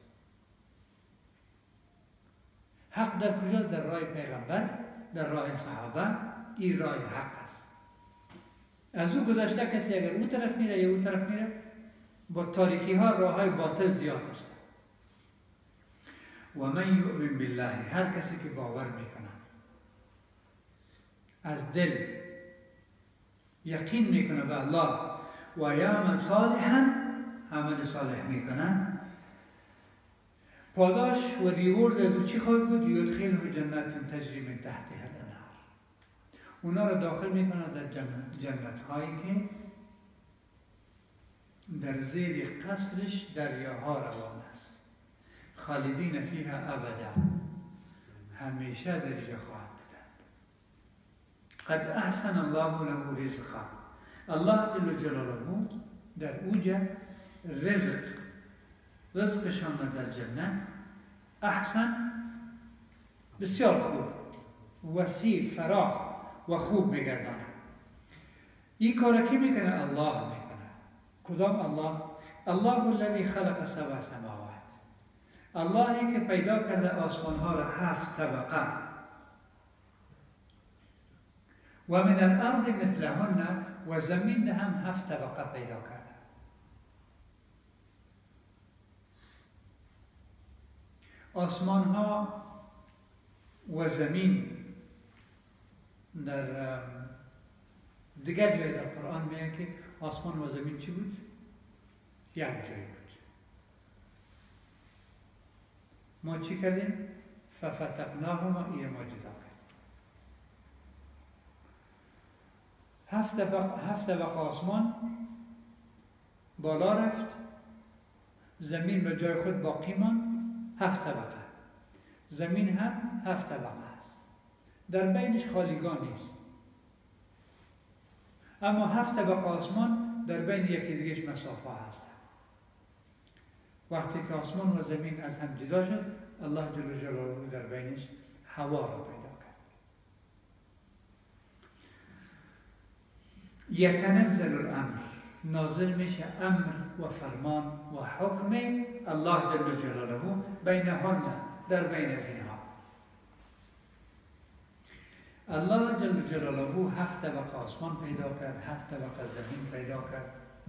حق در کجا؟ در راه پیغمبر، در راه صحابه. این راه حق است. از او گذشته کسی اگر او طرف میره یا او طرف میره، با تاریکی ها راه های باطل زیاد است. و من یؤمن بالله، هر کسی که باور میکنه، از دل یقین میکنه به الله و یعمل صالحا، عمل صالح میکنه، پاداش و ریورد از چی خواهد بود؟ یدخله جنات تجری من تحتها الانهار، اونا رو داخل میکنه در جنت, جنت هایی که در زیر قصرش دریاها روان است. خالدین فیها ابدا، همیشه در اینجا خواهد بودند. قد احسن الله له رزقا، الله جل جلاله در اوجه رزق رزقشان در جنت احسن، بسیار خوب، وسیع، فراخ و خوب میگردانه. این کار کی میکنه؟ الله میکنه. کدام الله؟ الله الذي خلق سبع سماوات، اللهی که پیدا کرده آسمان ها را هفت طبقه، و من الارض مثلهن، و زمین هم هفت طبقه پیدا کرده. آسمان ها و زمین در دیگر جای در قرآن میگه که آسمان و زمین چی بود؟ یک جای بود. ما چی کردیم؟ ففتقناهما، این ما جدا کردیم. هفت طبقه هفت طبقه آسمان بالا رفت، زمین به جای خود باقی ماند. هفت طبقه، زمین هم هفت طبقه است، در بینش خالیگاه نیست. اما هفت طبقه آسمان در بین یکی دیگهش مسافه هست. وقتی که آسمان و زمین از هم جدا شد، الله جل جلاله در بینش هوا را پیدا کرد. یتنزل الامر، نازل میشه امر و فرمان و حکم الله جل جلاله بینهن، در بین از اینها. الله جل جلاله هفت طبقه آسمان پیدا کرد، هفت طبقه زمین پیدا کرد.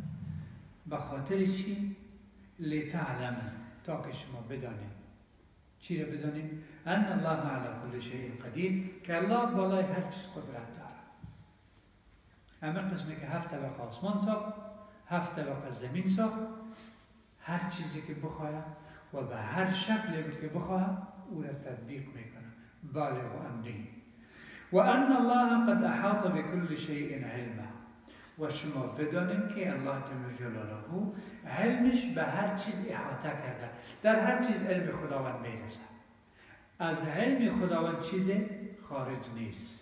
به خاطر چی؟ لتعلم، تا که شما بدانید. چی را بدانید؟ ان الله علی کل شیء قدیر، که الله بالای هر چیز قدرت داره. همه قسمی که هفت طبقه آسمان ساخت، هفت طبقه زمین ساخت، هر چیزی که بخواهد و به هر شکلی که بخواهد او را تطبیق میکنه. بالغ امره و ان الله قد احاط بكل شیء علما، و شما بدانید که الله جل جلاله علمش به هر چیز احاطه کرده، در هر چیز علم خداوند میرسه. از علم خداوند چیز خارج نیست.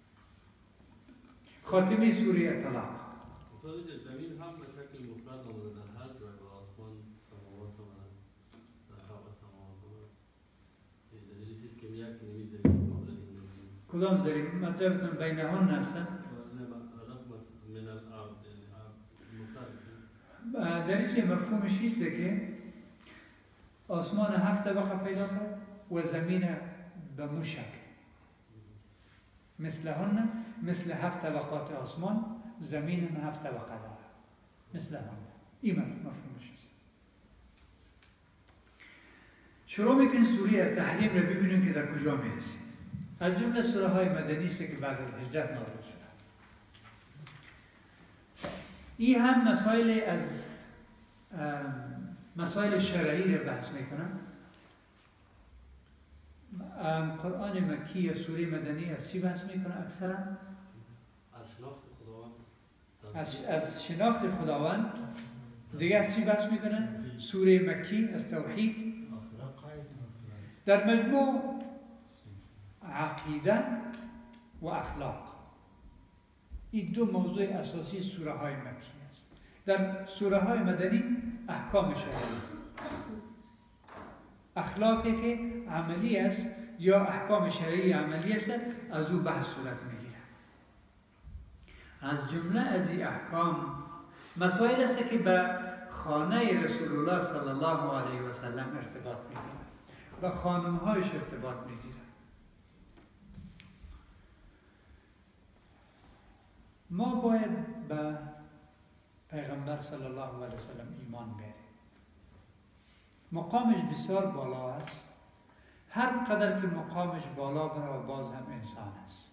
خاتمه سوره طلاق. زمین هم به شکل مفرد آمده در هر جای و آسمان سماوات آمده در خلق سماوات آمده. این دلیلی چیز که یک نمی زمین قابل زمین. کدام زمین؟ مطلبتون بینهان هستن؟ من الارض مفرد. دلیل مفهومش ایسته که آسمان هفت طبقه پیدا کرد و زمین به مو شکل. مثل هن، مثل هفت طبقات آسمان، زمین هم هفت طبقه داره. مثل هن. این مفهومش است. شروع میکنیم سوره تحریم رو ببینیم که در کجا میرسیم. از جمله سوره های مدنی است که بعد از هجرت نازل شده. این هم مسائل از مسائل شرعی رو بحث میکنن. قرآن مکی یا سوره مدنی از چی بحث میکنه اکثرا؟ از شناخت خداوند. از, از شناخت خداوند. دیگه از چی بحث میکنه؟ سوره مکی از توحید. در مجموع عقیده و اخلاق. این دو موضوع اساسی سوره های مکی است. در سوره های مدنی احکام شرعی، اخلاقی که عملی است یا احکام شرعی عملی است، از او بحث صورت میگیره. از جمله از این احکام مسائل است که به خانه رسول الله صلی الله علیه و سلم ارتباط میگیره، به خانم هایش ارتباط میگیره. ما باید به پیغمبر صلی الله علیه و سلم ایمان بیاریم. مقامش بسیار بالا است. هر قدر که مقامش بالا بره باز هم انسان است.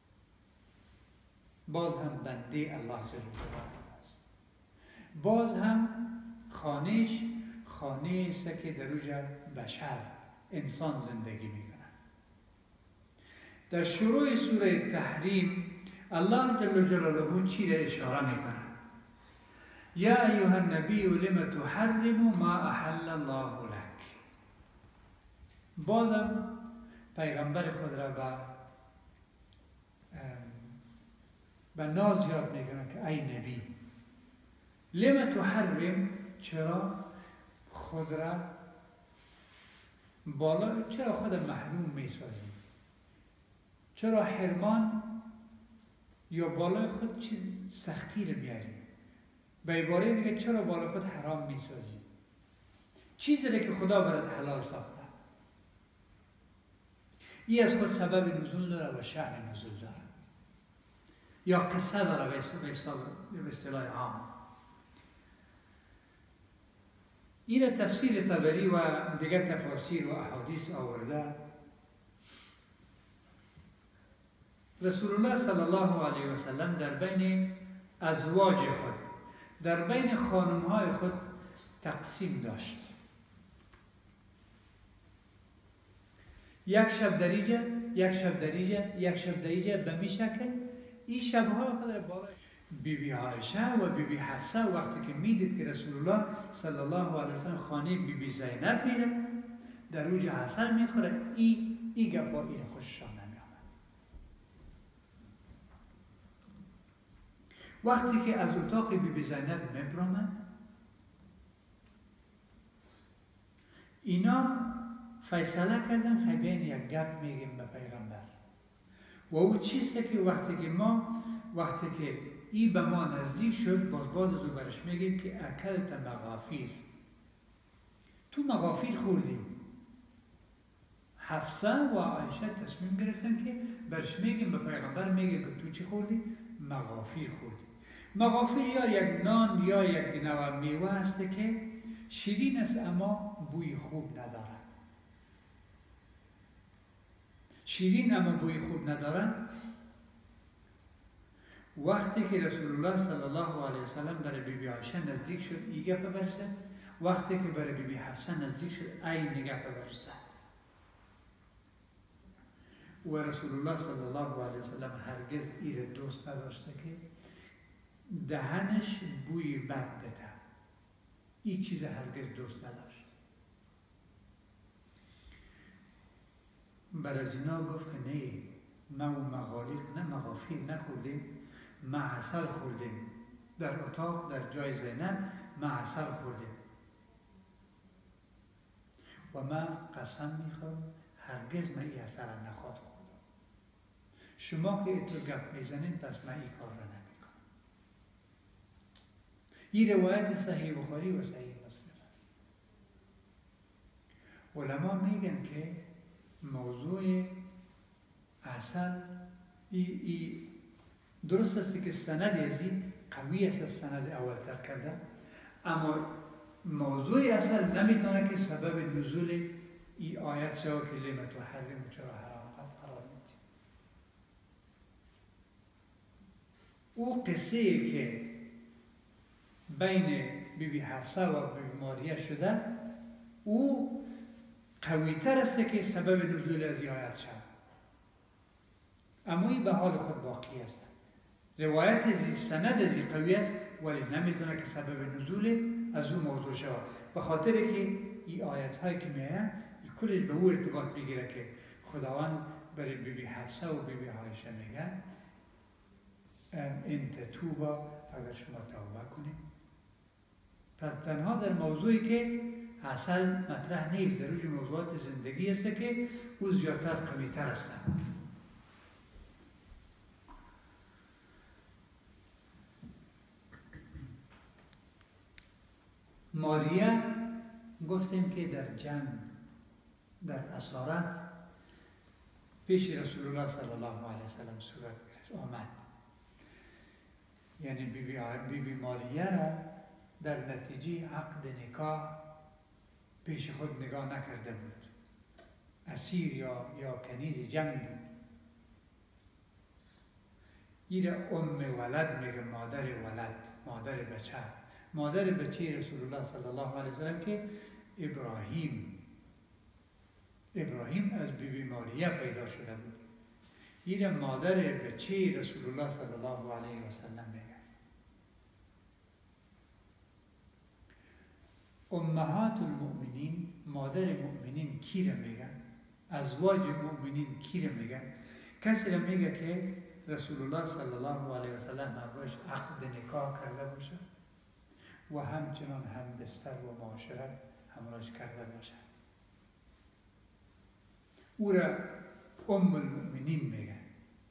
باز هم بنده الله جل جلاله است. باز هم خانهش خانه است که در اوجا بشر انسان زندگی میکنه. در شروع سوره تحریم الله جل جلاله چی را اشاره میکنه؟ یا ایها النبی لم تحرم ما احل الله لك. بازم پیغمبر خود را به به ناز یاد میکنه که ای نبی، لم تحرم، چرا خود را بالا، چرا خود محروم میسازی؟ چرا حرمان یا بالای خود چیز سختی رو میاری؟ به عباره دیگه چرا بالای خود حرام میسازی؟ چیزی رو که خدا برات حلال ساخته. این از خود سبب نزول داره و شأن نزول داره یا قصه داره به اصطلاح عام. این تفسیر طبری و دیگر تفاسیر و احادیث آورده. رسول الله صلی الله علیه و سلم در بین ازواج خود، در بین خانم‌های خود تقسیم داشت. یک شب در اینجا، یک شب در اینجا، یک شب در اینجا، به می شکل این شب‌های خود را بالای بی بی عایشه و بی بی حفصه وقتی که میدید که رسول الله صلی الله علیه و سلم خانه بی بی زینب میره، در اوج عسل میخوره، این این گپا این خوششان نمیآمد. وقتی که از اتاق بی بی زینب میبرامد، اینا فیصله کردن خیبین یک گپ میگیم به پیغمبر و او چیسته که وقتی که ما وقتی که ای به ما نزدیک شد، باز بعد از او برش میگیم که اکلت مغافیر، تو مغافیر خوردیم. حفصه و عایشه تصمیم گرفتن که برش میگیم به پیغمبر، میگه که تو چی خوردی؟ مغافیر خوردی. مغافیر یا یک نان یا یک نوع میوه است که شیرین است اما بوی خوب ندارد. شیرین اما بوی خوب ندارد. وقتی که رسول الله صلی الله علیه وسلم برای بی بی عایشه نزدیک شد این گپ برش زد. وقتی که برای بی بی حفصه نزدیک شد این گپ برش زد. و رسول الله صلی الله علیه وسلم هرگز این دوست نداشته که دهنش بوی بد بده. این چیز هرگز دوست نداشت. بر از اینا گفت که نه، ما و مغالیق نه مغافیر نخوردیم، ما عسل خوردیم. در اتاق در جای زینب ما عسل خوردیم و ما قسم میخورم هرگز ما این عسل نخواد خوردم. شما که اتو گپ میزنید پس من این کار را نمیکنم. این روایت صحیح بخاری و صحیح مسلم است. علما میگن که موضوع عسل ای, ای درست است که سند از این قوی است از سند اولتر کرده، اما موضوع عسل نمیتونه که سبب نزول این آیت شود که لما تحرم چرا حرام قرار میدی. او قصه که بین بی بی حفصه و بی بی ماریه شده او قویتر است که سبب نزول از این آیت شد، اما این به حال خود باقی است. روایت از سند از این قوی است ولی نمیتونه که سبب نزول از اون موضوع شود، به خاطر که این آیت هایی که میاد این کلش به او ارتباط میگیره که خداوند برای بی بی حفصه و بی بی عایشه میگه ان تتوبا، اگر شما توبه کنید. پس تنها در موضوعی که عسل مطرح نیست، در روی موضوعات زندگی است که او زیادتر قویتر است. ماریه گفتیم که در جنگ در اسارت پیش رسول الله صلی الله علیه وسلم صورت گرفت آمد. یعنی بی بی, بی, بی ماریه را در نتیجه عقد نکاح پیش خود نگاه نکرده بود، اسیر یا, یا کنیز جنگ بود. این ام ولد میگه، مادر ولد، مادر بچه. مادر بچه رسول الله صلی الله علیه وسلم که ابراهیم ابراهیم از بی بی ماریه پیدا شده بود. این مادر بچه رسول الله صلی الله علیه وسلم میگه. امهات المؤمنین، مادر مؤمنین کی را میگن؟ ازواج مؤمنین کی را میگن؟ کسی را میگه که رسول الله صلی الله علیه وسلم همراهش عقد نکاح کرده باشه و همچنان هم بستر و معاشرت همراهش کرده باشه. او را ام المؤمنین میگن.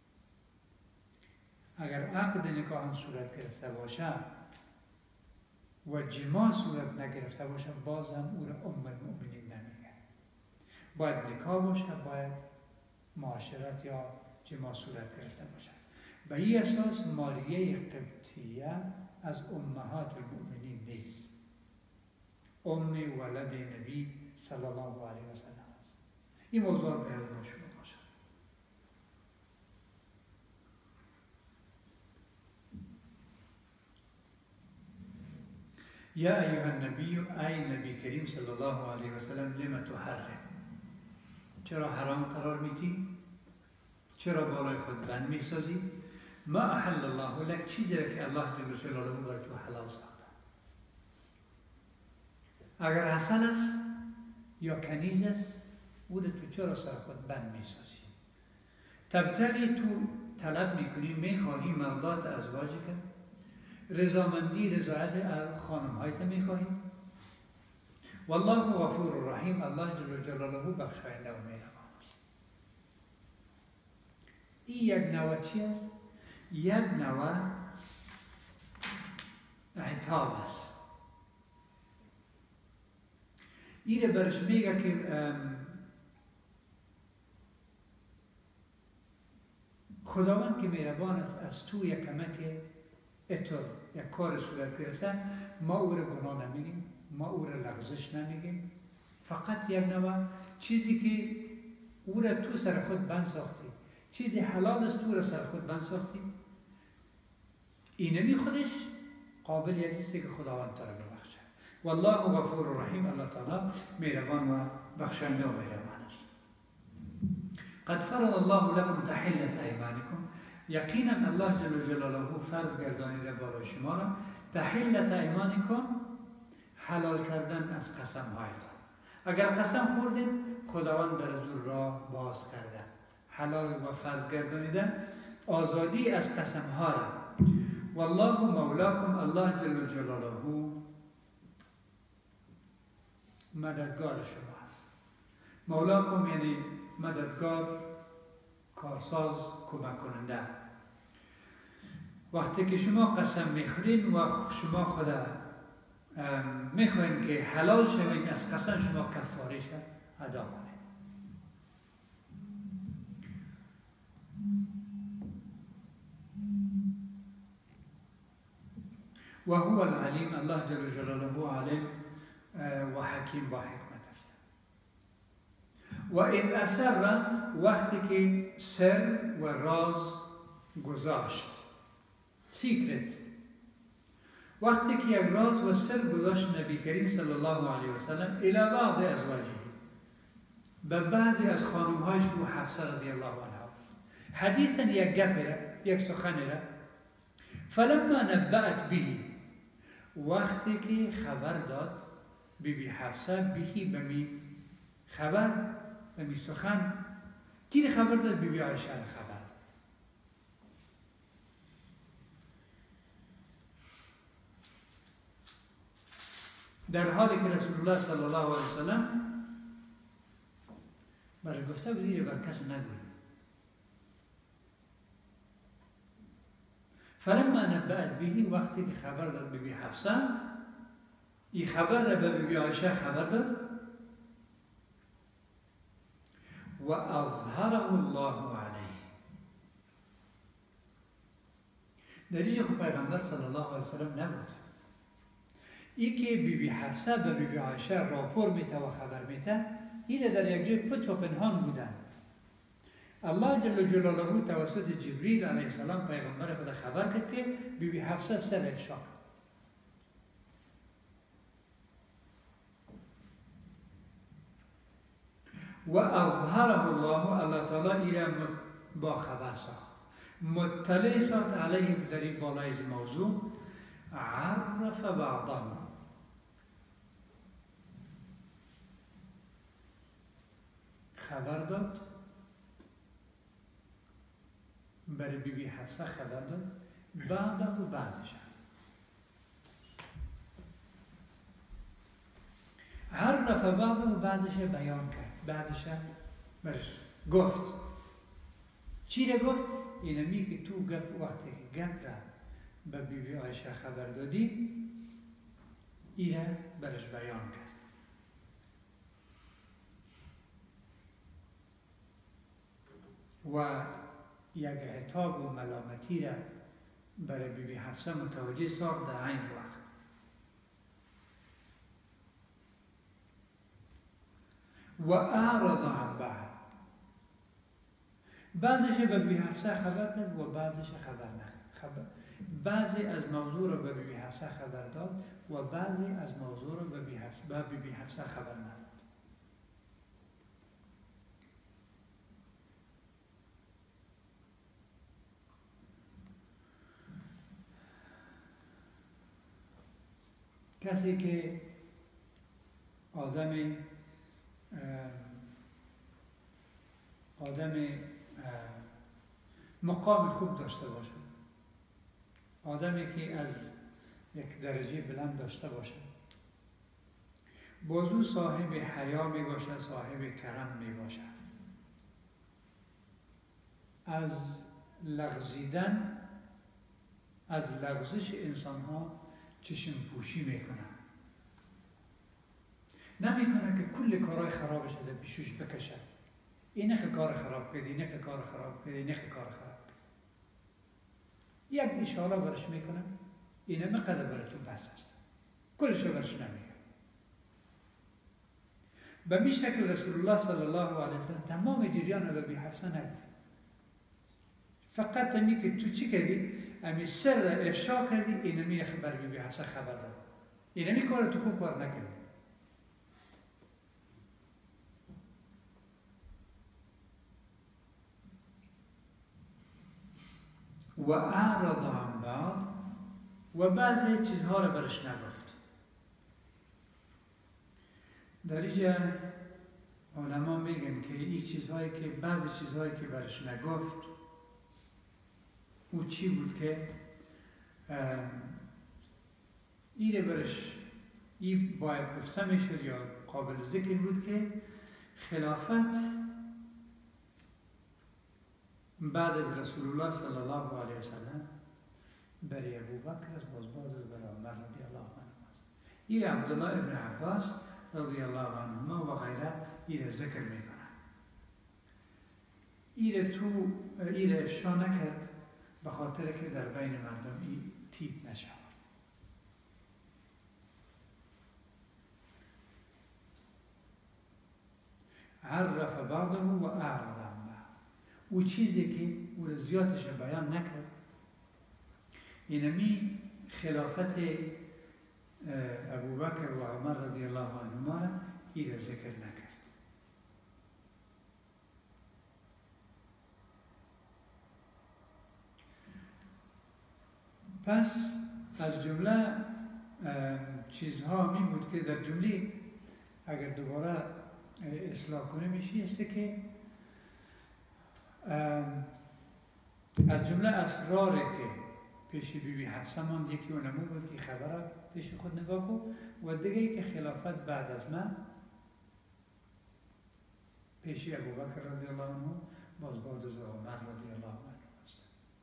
اگر عقد نکاح هم صورت گرفته باشه و جماع صورت نگرفته باشه باز هم او را ام المؤمنین نمیگن. باید نکاح باشه، باید معاشرت یا جماع صورت گرفته باشه. به این اساس ماریه قبطیه از امهات المؤمنین نیست، ام ولد نبی صلی الله علیه وسلم است. این موضوع باید ما شما باشه. یا ایها النبی، ای نبی کریم صلی الله علیه وسلم، لما تحرم، چرا حرام قرار میدی؟ چرا بالای خود بند میسازی؟ ما احل الله لك، چیزی را که الله جل جلاله برای تو حلال ساخته. اگر عسل است یا کنیز است او را تو چرا سر خود بند میسازی؟ تبتغی، تو طلب میکنی، میخواهی مرضات ازواج که رضامندی رضایت خانم هایت میخواهی. والله غفور رحیم، الله جل جلاله بخشاینده و مهربان است. این یک نوع چی است؟ یک نوع عتاب است. این برش میگه که خداوند که مهربان است از تو یک کمک اینطور یک کار صورت گرفته، ما او را گناه نمیگیم، ما او را لغزش نمیگیم، فقط یک نوع چیزی که او را تو سر خود بند ساختی، چیزی حلال است تو را سر خود بند ساختی، اینمی خودش قابل یزیسته که خداوند تا را ببخشه. والله غفور و رحیم، الله تعالی مهربان و بخشنده و مهربان است. قد فرض الله لكم تحلة ایمانکم، یقینا الله جل جلاله فرض گردانیده بالای شما را تحلة ایمانکم، حلال کردن از قسم هایتان. اگر قسم خوردید خداوند بر از راه باز کرده، حلال و فرض گردانیده آزادی از قسم ها را. والله مولاکم، الله جل جلاله مددگار شما است. مولاکم یعنی مددگار، کارساز، کمک کننده. وقتی که شما قسم میخورین و شما خدا میخواین که حلال شوین از قسم، شما کفارش ادا کنید. و هو العلیم، الله جل جلاله علیم و حکیم با حکمت است. و این اثر وقتی که سر و راز گذاشت، سیکرت، وقتی که یک راز و سر گذاشت نبی کریم صلی الله علیه و سلم الی بعض ازواجه، به بعضی از خانمهایش که حفصه رضی الله عنها، حدیثا یک گپره، یک سخنره، فلما نبأت به، وقتی که خبر داد بی بی حفصه بهی بمی خبر بمی سخن، کی خبر داد؟ بی بی عایشه خبر داد. در حالی که رسول الله صلی الله علیه وسلم برای گفته بودی بر کس نگوی. فلما نبأت به، وقتی که خبر داد بی بی حفصه، این خبر را به بی بی عایشه خبر داد. و اظهره الله علیه، در اینجا خب پیغمبر صلی الله علیه وسلم نبود. ای که بی بی حفصه به بی بی عایشه راپور میته و خبر میته، این در یک جای پت و پنهان بودن. الله جل جلاله توسط جبریل علیه السلام پیغمبر خدا خبر کرد که بی بی حفصه سر افشا کرد. و اظهره الله، الله تعالی ایره با خبر ساخت، مطلع ساخت علیه در این بالای موضوع. عرف بعضه، خبر داد برای بی بی حفصه، خبر داد بعضه و بعضش. عرف بعضه و بعضش بیان کرد، بعضش برش گفت. چی را گفت؟ اینمی که تو گفت وقتی که گفت را به بی بی عایشه خبر دادی، این را برش بیان کرد. و یک عتاب و ملامتی را برای بی بی حفصه متوجه ساخت در عین وقت. و اعرض عن بعض، بعضش به بی بی حفصه خبر داد و بعضش خبر نکرد. بعضی از موضوع را به بی بی حفصه خبر داد و بعضی از موضوع را به بی بی حفصه خبر نداد. کسی که آدم آدم مقام خوب داشته باشه، آدمی که از یک درجه بلند داشته باشه، بازو صاحب حیا می باشه، صاحب کرم می باشه، از لغزیدن، از لغزش انسان ها چشم پوشی میکنه. نمیکنه که کل کارهای خراب شده پیشوش بکشه. اینه که کار خراب کردی، اینه که کار خراب کردی، اینه که کار خراب کردی. یک اشاره برش میکنم اینه مقدر براتون بس است کلش رو برش نمیگم. به می شکل رسول الله صلی الله علیه وسلم تمام جریان رو به حفصه نگفت، فقط می که تو چی کردی؟ امی سر افشا کردی، اینه می خبر بی بی حفصه خبر داد، اینه می کار تو خوب کار نکردی. و اعرض عن بعض و بعضی چیزها رو برش نگفت. در اینجا علما میگن که این چیزهایی که بعضی چیزهایی که برش نگفت او چی بود که این برش این باید گفته میشد یا قابل ذکر بود که خلافت بعد از رسول الله صلی الله علیه وسلم برای ابوبکر است، باز بعد از برای عمر رضی الله عنه است. این عبدالله ابن عباس رضی الله عنهما و غیره این ذکر میکنن. این تو این افشا نکرد به خاطر که در بین مردم این تیت نشود. عرف بعضه و اعرض عن بعض. او چیزی که او زیادش بیان نکرد اینمی خلافت ابوبکر و عمر رضی الله عنهما را این ذکر نکرد. پس از جمله چیزها می بود که در جمله اگر دوباره اصلاح کنه میشه است که از جمله اسراری که پیش بی بی حفصه من یکی اونمو بود که خبره پیش خود نگاه کن و دیگه ای که خلافت بعد از من پیش ابوبکر رضی الله عنه باز بعد از عمر رضی الله عنه است.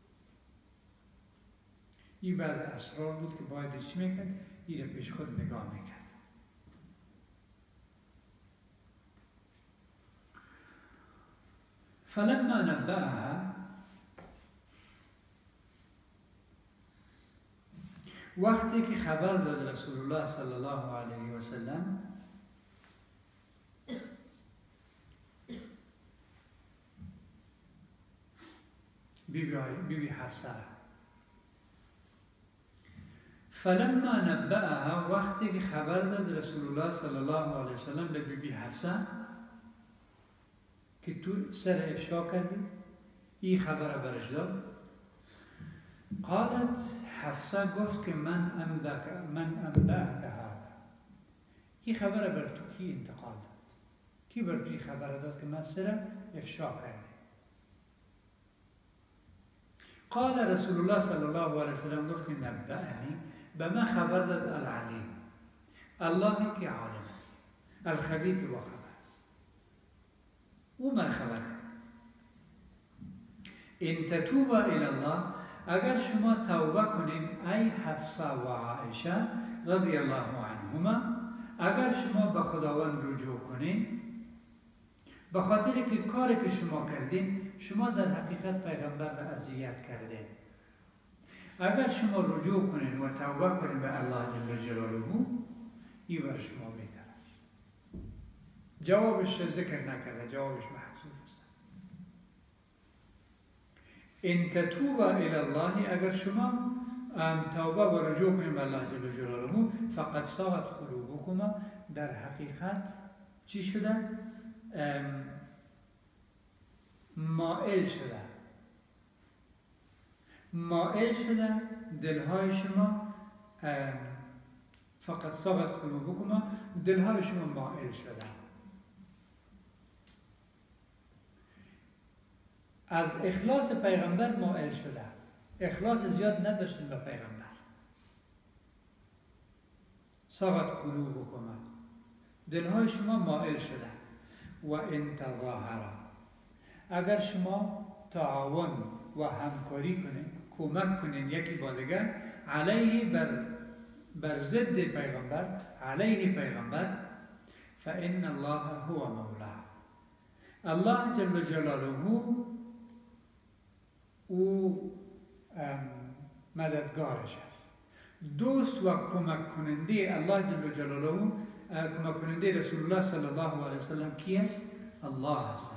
این بعض اسرار بود که باید چی میکرد؟ این رو پیش خود نگاه میکرد. فلما نبأها وقتی که خبر داد رسول الله صلی الله علیه و سلم بی بی حفصه فلما نبأها وقتی که خبر داد رسول الله صلی الله علیه و سلم به بی بی حفصه که تو سر افشا کردی این خبر برش داد، قالت حفصه گفت که من انبأک من انبأک هذا، این خبر بر تو کی انتقال داد؟ کی بر تو خبر داد که من سر افشا کردم؟ قال رسول الله صلی الله علیه وسلم گفت که نبأنی، به من خبر داد العلیم، الله که عالم است، الخبیر که با خبر است، او من خبر کرد. ان تتوبا الی الله، اگر شما توبه کنین ای حفصه و عایشه رضی الله عنهما، اگر شما به خداوند رجوع کنین به خاطر که کاری که شما کردین شما در حقیقت پیغمبر را اذیت کردین، اگر شما رجوع کنین و توبه کنین به الله جل جلاله این بر شما بهتر است. جوابش ذکر نکرده، جوابش محذوف است. ان تتوبا الی الله، اگر شما توبه و رجوع کنیم به الله جل جلاله فقد صاغت قلوبکما، در حقیقت چی شده؟ مائل شده مائل شده دلهای شما، فقط صاغت قلوبکما، دلهای شما مائل شده، از اخلاص پیغمبر مائل شده، اخلاص زیاد نداشتن به پیغمبر. صاغت قلوبکما، دلهای شما مائل شده. و ان تظاهرا، اگر شما تعاون و همکاری کنین، کمک کنین یکی با دیگر، علیه بر بر ضد پیغمبر، علیه پیغمبر، فان الله هو مولاه، الله جل جلاله او مددگارش است. دوست و کمک کننده الله جل جلاله، کمک کننده رسول الله صلی الله علیه وسلم کی است؟ الله هستند.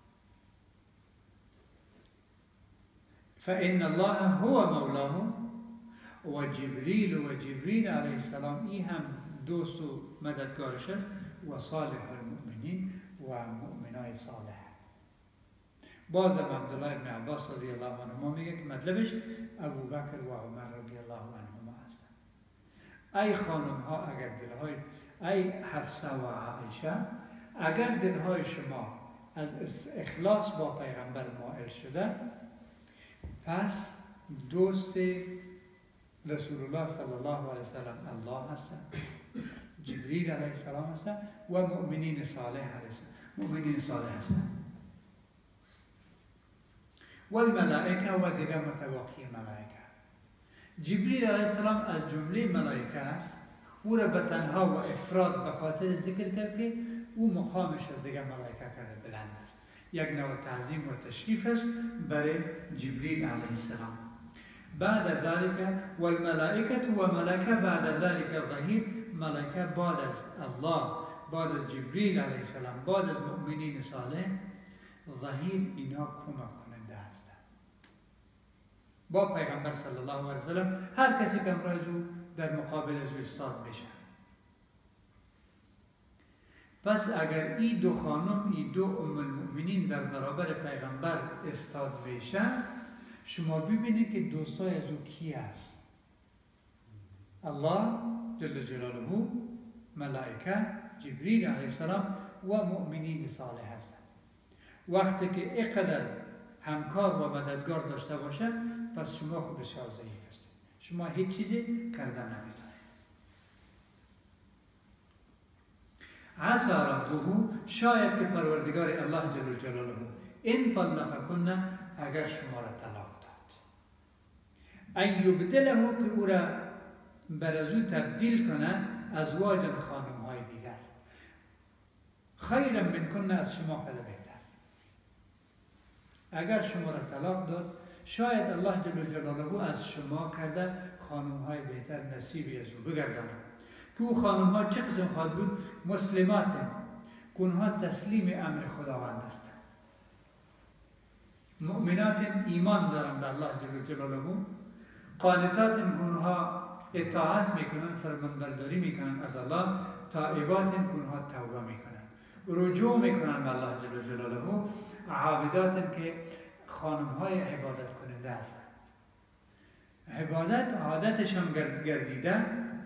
فإن الله هو مولاه و جبریل و جبریل علیه السلام ای هم دوست و مددگارش است و صالح المؤمنین و مؤمنای صالح. باز عبدالله ابن عباس رضی الله عنهما میگه که مطلبش ابو بکر و عمر رضی الله عنهما هستند. ای خانم ها اگر دلهای ای حفصه و عایشه اگر دلهای شما از اخلاص با پیغمبر مائل شده، پس دوست رسول الله صلی الله علیه وسلم الله هستند، جبریل علیه السلام هستند و مؤمنین صالح هستند. مؤمنین صالح هستند و الملائکه و دیگر متواقی ملائکه. جبریل علیه السلام از جمله ملائکه است. او را به تنها و افراد به خاطر ذکر کرد که او مقامش از دیگر ملائکه کرده بلند است. یک نوع تعظیم و تشریف است برای جبریل علیه السلام. بعد ذلك والملائکه و ملائکه بعد ذلك ظهیر، ملائکه بعد از الله، بعد از جبریل علیه السلام، بعد از مؤمنین صالح، ظهیر اینا کمک کننده هستند با پیغمبر صلی الله علیه وسلم. هر کسی که امروز در مقابل از استاد بشه. پس اگر این دو خانم، این دو ام المؤمنین در برابر پیغمبر استاد بشن، شما ببینید که دوستای از او کی است؟ الله جل جلاله، ملائکه، جبریل علیه السلام و مؤمنین صالح هستند. وقتی که اینقدر همکار و مددگار داشته باشه، پس شما خود بسیار ضعیف هستید. شما هیچ چیزی کردن نمیتونید. عسى ربه، شاید که پروردگار الله جل جلاله ان طلقکن، اگر شما را طلاق داد، ان یبدله، که او را بر از او تبدیل کنه ازواجا، خانم های دیگر، خیرا منکن، از شما خیلی بهتر. اگر شما را طلاق داد، شاید الله جل جلاله از شما کرده خانم های بهتر نصیبی از او بگردانه. که او خانم ها چه قسم خواهد بود؟ مسلمات، که اونها تسلیم امر خداوند هستند، مؤمنات، ایمان دارن به الله جل جلاله، قانتات، اونها اطاعت میکنن، فرمانبرداری میکنن از الله، تائبات، اونها توبه میکنن، رجوع میکنن به الله جل جلاله، عابدات، که خانم های عبادت کننده هستند. عبادت عادتشان گردیده.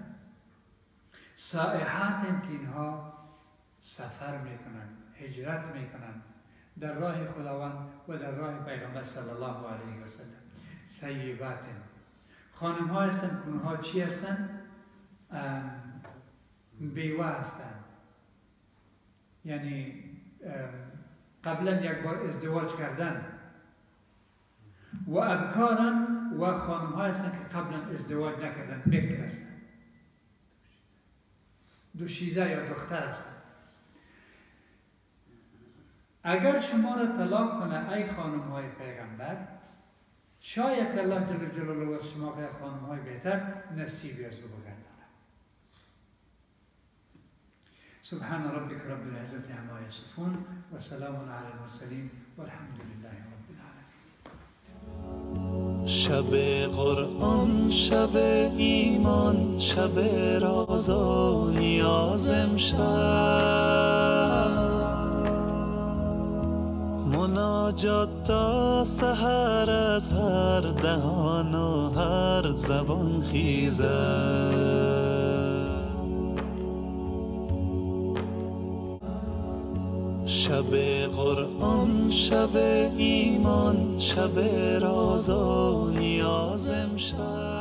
سائحات، که اینها سفر میکنن، هجرت میکنن در راه خداوند و در راه پیغمبر صلی الله علیه و سلم. ثیبات، خانم ها هستند که اونها چی هستند؟ بیوه هستند، یعنی قبلا یک بار ازدواج کردن. و ابکارن، و خانم ها هستند که قبلا ازدواج نکردن، بکر هستند، دوشیزه یا دختر هستند. اگر شما را طلاق کنه ای خانم های پیغمبر، شاید که الله جل جلاله از شما که خانم های بهتر نصیبی از او بگردانه. سبحان ربک رب العزة عما یصفون و سلام علی المرسلین والحمد لله رب العالمین. شب قرآن، شب ایمان، شب راز و نیاز امشب، مناجات تا سحر از هر دهان و هر زبان خیزد. شب قرآن، شب ایمان، شب راز و نیاز امشب.